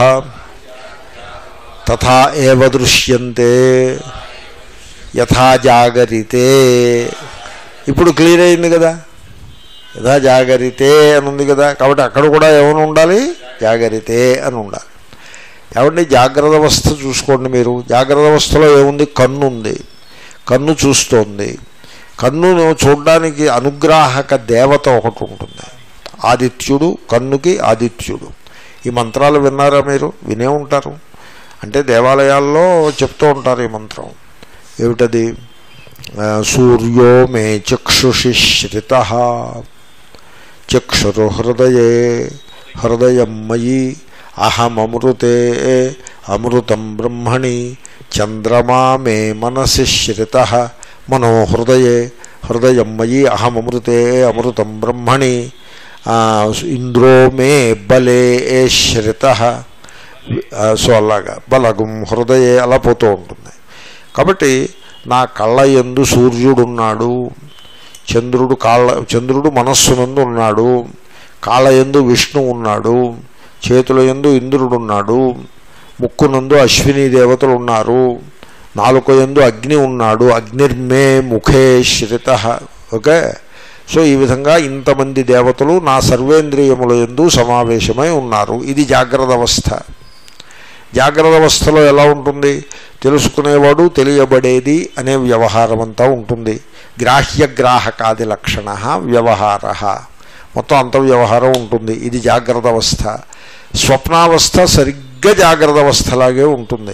తథా ఏవ దృశ్యంతే యథా జాగరితే. ఇప్పుడు క్లియర్ అయింది కదా, యథా జాగరితే అని ఉంది కదా. కాబట్టి అక్కడ కూడా ఏమైనా ఉండాలి? జాగరితే అని ఉండాలి. ఏమండి, జాగ్రత్త అవస్థ చూసుకోండి మీరు. జాగ్రత్త అవస్థలో ఏముంది? కన్ను ఉంది, కన్ను చూస్తోంది. కన్నును చూడడానికి అనుగ్రాహక దేవత ఒకటి ఉంటుంది, ఆదిత్యుడు. కన్నుకి ఆదిత్యుడు. ఈ మంత్రాలు విన్నారా మీరు? వినే ఉంటారు. అంటే దేవాలయాల్లో చెప్తూ ఉంటారు ఈ మంత్రం. ఏమిటది? సూర్యో మే చక్షుషి శ్రితః చక్షురు హృదయే హృదయం మయి అహమమృతే అమృతం బ్రహ్మణి చంద్రమా మే మనసి శ్రితః మనోహృదయే హృదయం మయి అహమమృతే అమృతం బ్రహ్మణి ఇంద్రో మే బలే శ్రితః. సో అలాగా బలగం హృదయే అలా పోతూ ఉంటుంది. కాబట్టి నా కళ్ళ యందు సూర్యుడున్నాడు, చంద్రుడు మనస్సునందు ఉన్నాడు, కాళ్ళ యందు విష్ణు ఉన్నాడు, చేతుల యందు ఇంద్రుడున్నాడు, ముక్కునందు అశ్విని దేవతలు ఉన్నారు, నాలుక యందు అగ్ని ఉన్నాడు, అగ్నిర్మే ముఖే శ్రితః. ఓకే. సో ఈ విధంగా ఇంతమంది దేవతలు నా సర్వేంద్రియముల యందు సమావేశమై ఉన్నారు. ఇది జాగ్రత్త అవస్థ. జాగ్రత్త అవస్థలో ఎలా ఉంటుంది? తెలుసుకునేవాడు, తెలియబడేది అనే వ్యవహారం అంతా ఉంటుంది. గ్రాహ్యగ్రాహకాది లక్షణ వ్యవహార, మొత్తం అంత వ్యవహారం ఉంటుంది. ఇది జాగ్రత్త అవస్థ. స్వప్నావస్థ సరిగ్గా జాగ్రత్త అవస్థలాగే ఉంటుంది.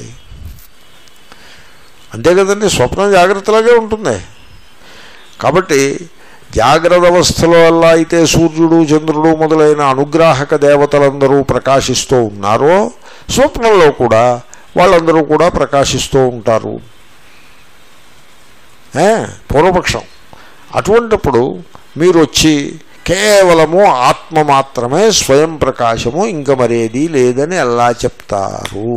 అంతే కదండి, స్వప్నం జాగ్రత్తలాగే ఉంటుంది. కాబట్టి జాగ్రత్త అవస్థలో ఎలా అయితే సూర్యుడు, చంద్రుడు మొదలైన అనుగ్రాహక దేవతలందరూ ప్రకాశిస్తూ ఉన్నారో, స్వప్నంలో కూడా వాళ్ళందరూ కూడా ప్రకాశిస్తూ ఉంటారు. పూర్వపక్షం. అటువంటిప్పుడు మీరు వచ్చి కేవలము ఆత్మ మాత్రమే స్వయం ప్రకాశము, ఇంక మరేది లేదని ఎలా చెప్తారు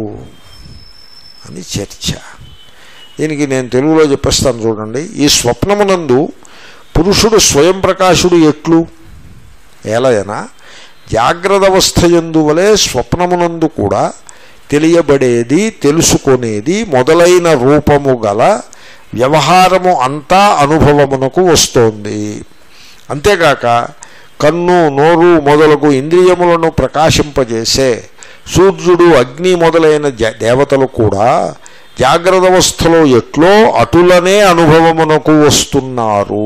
అని చర్చ. దీనికి నేను తెలుగులో చెప్పేస్తాను చూడండి. ఈ స్వప్నమునందు పురుషుడు స్వయం ప్రకాశుడు ఎట్లు? ఎలయనా జాగ్రత్త అవస్థ యందు వలె స్వప్నమునందు కూడా తెలియబడేది, తెలుసుకునేది మొదలైన రూపము గల వ్యవహారము అంతా అనుభవమునకు వస్తోంది. అంతేగాక కన్ను, నోరు మొదలగు ఇంద్రియములను ప్రకాశింపజేసే సూర్యుడు, అగ్ని మొదలైన దేవతలు కూడా జాగ్రత్త అవస్థలో ఎట్లో అటులనే అనుభవమునకు వస్తున్నారు.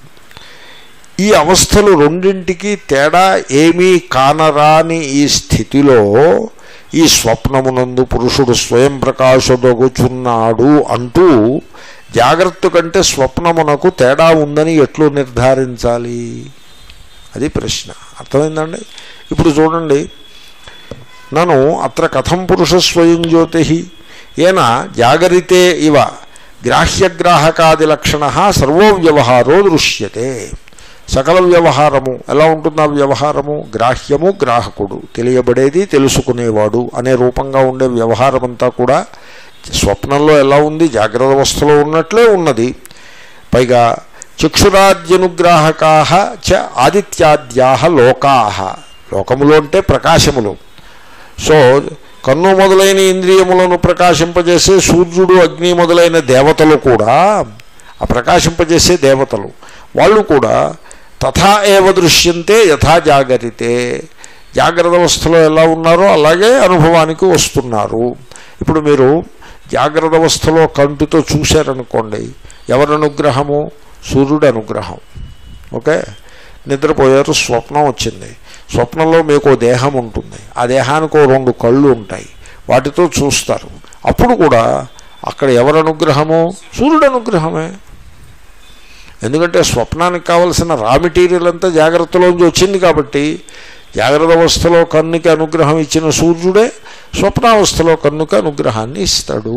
ఈ అవస్థలు రెండింటికి తేడా ఏమీ కానరాని ఈ స్థితిలో ఈ స్వప్నమునందు పురుషుడు స్వయం ప్రకాశుడగుచున్నాడు అంటూ జాగ్రత్త కంటే స్వప్నమునకు తేడా ఉందని ఎట్లు నిర్ధారించాలి? అది ప్రశ్న. అర్థమైందండి? ఇప్పుడు చూడండి, నన్ను అత్ర కథం పురుష స్వయం జ్యోతి ఏన జాగరితే ఇవ గ్రాహ్యగ్రాహకాది లక్షణ సర్వో వ్యవహారో దృశ్యతే. సకల వ్యవహారము ఎలా ఉంటుంది? ఆ వ్యవహారము గ్రాహ్యము, గ్రాహకుడు, తెలియబడేది, తెలుసుకునేవాడు అనే రూపంగా ఉండే వ్యవహారమంతా కూడా స్వప్నంలో ఎలా ఉంది? జాగ్రత్త అవస్థలో ఉన్నట్లే ఉన్నది. పైగా చక్షురాద్యనుగ్రాహకా చ ఆదిత్యాద్యా లోకా, లోకములు అంటే ప్రకాశములు. సో కన్ను మొదలైన ఇంద్రియములను ప్రకాశింపజేసే సూర్యుడు, అగ్ని మొదలైన దేవతలు కూడా, ఆ ప్రకాశింపజేసే దేవతలు వాళ్ళు కూడా తథా ఏవ దృశ్యంతే యథా జాగరితే, జాగ్రత్త అవస్థలో ఎలా ఉన్నారో అలాగే అనుభవానికి వస్తున్నారు. ఇప్పుడు మీరు జాగ్రత్త అవస్థలో కంటితో చూశారనుకోండి, ఎవరి అనుగ్రహము? సూర్యుడు అనుగ్రహం. ఓకే, నిద్రపోయారు, స్వప్నం వచ్చింది. స్వప్నంలో మీకు దేహం ఉంటుంది, ఆ దేహానికి 2 కళ్ళు ఉంటాయి, వాటితో చూస్తారు. అప్పుడు కూడా అక్కడ ఎవరి అనుగ్రహము? సూర్యుడు అనుగ్రహమే. ఎందుకంటే స్వప్నానికి కావలసిన రా మెటీరియల్ అంతా జాగ్రత్తలోంచి వచ్చింది కాబట్టి జాగ్రత్త అవస్థలో కన్నుకి అనుగ్రహం ఇచ్చిన సూర్యుడే స్వప్నావస్థలో కన్నుకి అనుగ్రహాన్ని ఇస్తాడు.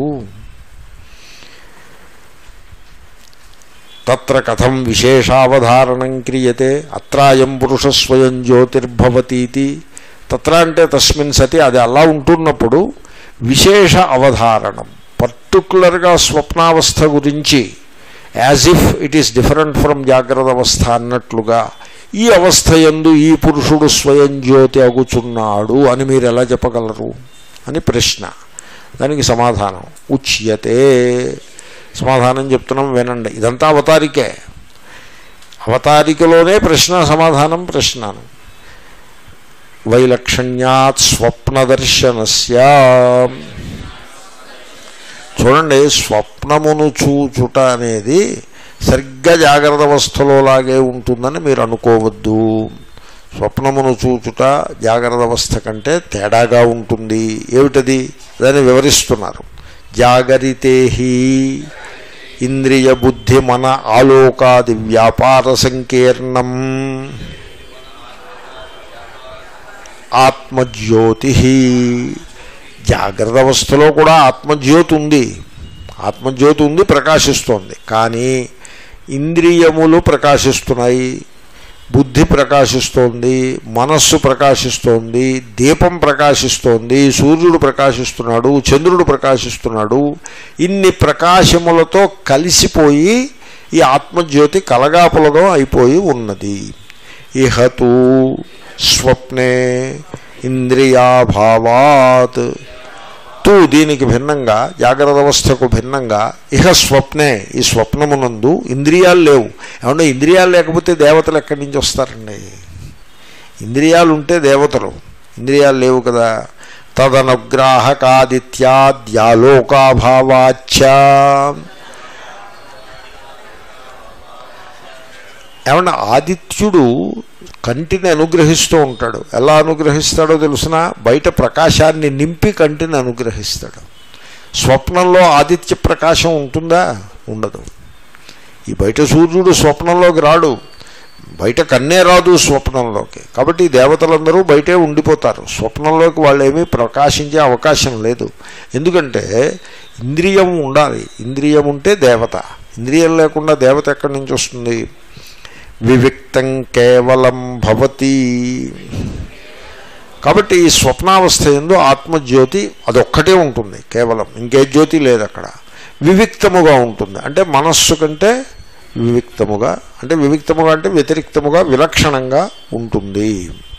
తత్ర కథం విశేషావధారణం క్రియతే అత్రాయం పురుష స్వయం జ్యోతిర్భవతీతి. తత్ర అంటే తస్మిన్ సతి, అది అలా ఉంటున్నప్పుడు విశేష అవధారణం, పర్టికులర్గా స్వప్నావస్థ గురించి as if it is different from జాగ్రత్త అవస్థ అన్నట్లుగా ఈ అవస్థ యందు ఈ పురుషుడు స్వయం జ్యోతి అగుచున్నాడు అని మీరు ఎలా చెప్పగలరు అని ప్రశ్న. దానికి సమాధానం ఉచ్యతే. సమాధానం చెప్తున్నాం వినండి. ఇదంతా అవతారికే, అవతారికలోనే ప్రశ్న సమాధానం ప్రశ్నను. వైలక్షణ్యాత్ స్వప్నదర్శనస్య. చూడండి, స్వప్నమును చూచుట అనేది సరిగ్గా జాగ్రత్త అవస్థలోలాగే ఉంటుందని మీరు అనుకోవద్దు. స్వప్నమును చూచుట జాగ్రత్త అవస్థ కంటే తేడాగా ఉంటుంది. ఏమిటది? దాన్ని వివరిస్తున్నారు. జాగరితేహి ఇంద్రియ బుద్ధి మన ఆలోకాది వ్యాపార సంకీర్ణం ఆత్మజ్యోతి. జాగ్రత్త అవస్థలో కూడా ఆత్మజ్యోతి ఉంది, ఆత్మజ్యోతి ఉంది, ప్రకాశిస్తోంది. కానీ ఇంద్రియములు ప్రకాశిస్తున్నాయి, బుద్ధి ప్రకాశిస్తోంది, మనస్సు ప్రకాశిస్తోంది, దీపం ప్రకాశిస్తోంది, సూర్యుడు ప్రకాశిస్తున్నాడు, చంద్రుడు ప్రకాశిస్తున్నాడు. ఇన్ని ప్రకాశములతో కలిసిపోయి ఈ ఆత్మజ్యోతి కలగాపులగం అయిపోయి ఉన్నది. ఇహతు స్వప్నే ఇంద్రియాభావాత్. దీనికి భిన్నంగా, జాగ్రత్త అవస్థకు భిన్నంగా ఇహ స్వప్నే, ఈ స్వప్నమునందు ఇంద్రియాలు లేవు. ఏమంటే ఇంద్రియాలు లేకపోతే దేవతలు ఎక్కడి నుంచి వస్తారండి? ఇంద్రియాలు ఉంటే దేవతలు, ఇంద్రియాలు లేవు కదా. తదనుగ్రాహకాదిత్యాద్యాలోకాభావాచ్చ. ఏమన్నా ఆదిత్యుడు కంటిని అనుగ్రహిస్తూ ఉంటాడు. ఎలా అనుగ్రహిస్తాడో తెలుసిన? బయట ప్రకాశాన్ని నింపి కంటిని అనుగ్రహిస్తాడు. స్వప్నంలో ఆదిత్య ప్రకాశం ఉంటుందా? ఉండదు. ఈ బయట సూర్యుడు స్వప్నంలోకి రాడు, బయట కన్నే రాదు స్వప్నంలోకి. కాబట్టి దేవతలందరూ బయటే ఉండిపోతారు. స్వప్నంలోకి వాళ్ళు ఏమీ ప్రకాశించే అవకాశం లేదు. ఎందుకంటే ఇంద్రియం ఉండాలి. ఇంద్రియం ఉంటే దేవత. ఇంద్రియం లేకుండా దేవత ఎక్కడి నుంచి వస్తుంది? వివిక్తం కేవలం భవతి. కాబట్టి ఈ స్వప్నావస్థ యందు ఆత్మజ్యోతి అదొక్కటే ఉంటుంది కేవలం, ఇంకే జ్యోతి లేదు అక్కడ. వివిక్తముగా ఉంటుంది అంటే మనస్సు కంటే వివిక్తముగా, అంటే వివిక్తముగా అంటే వ్యతిరిక్తముగా, విలక్షణంగా ఉంటుంది.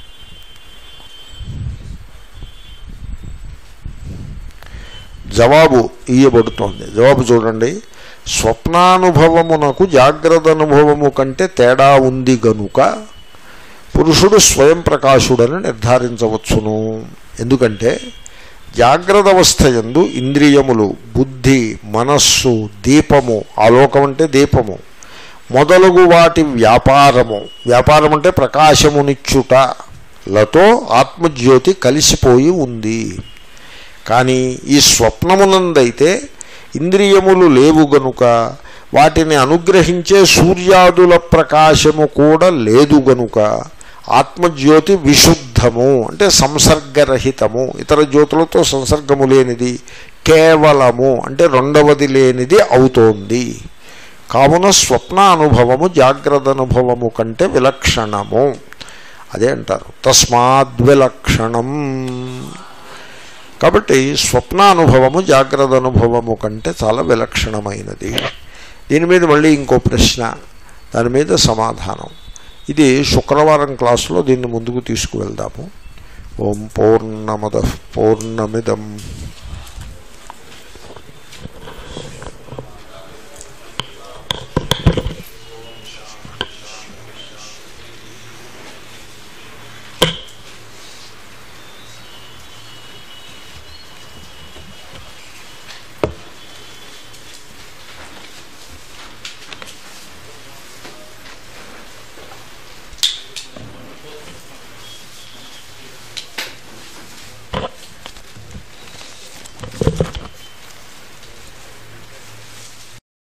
జవాబు ఇయ్యబడుతోంది. జవాబు చూడండి. స్వప్నానుభవమునకు జాగ్రత్త అనుభవము కంటే తేడా ఉంది గనుక పురుషుడు స్వయం ప్రకాశుడని నిర్ధారించవచ్చును. ఎందుకంటే జాగ్రత్త అవస్థ యందు ఇంద్రియములు, బుద్ధి, మనస్సు, దీపము, ఆలోకం అంటే దీపము మొదలగు వాటి వ్యాపారము, వ్యాపారం అంటే ప్రకాశమునిచ్చుటలతో ఆత్మజ్యోతి కలిసిపోయి ఉంది. కానీ ఈ స్వప్నమునందైతే ఇంద్రియములు లేవు గనుక వాటిని అనుగ్రహించే సూర్యాదుల ప్రకాశము కూడా లేదు గనుక ఆత్మజ్యోతి విశుద్ధము అంటే సంసర్గరహితము, ఇతర జ్యోతులతో సంసర్గము లేనిది, కేవలము అంటే రెండవది లేనిది అవుతోంది. కావున స్వప్న అనుభవము జాగ్రత్త అనుభవము కంటే విలక్షణము. అదే అంటారు తస్మాద్విలక్షణం. కాబట్టి స్వప్నానుభవము జాగ్రత్త అనుభవము కంటే చాలా విలక్షణమైనది. దీని మీద మళ్ళీ ఇంకో ప్రశ్న, దాని మీద సమాధానం. ఇది శుక్రవారం క్లాసులో దీన్ని ముందుకు తీసుకువెళ్దాము. ఓం పూర్ణమదః పూర్ణమిదం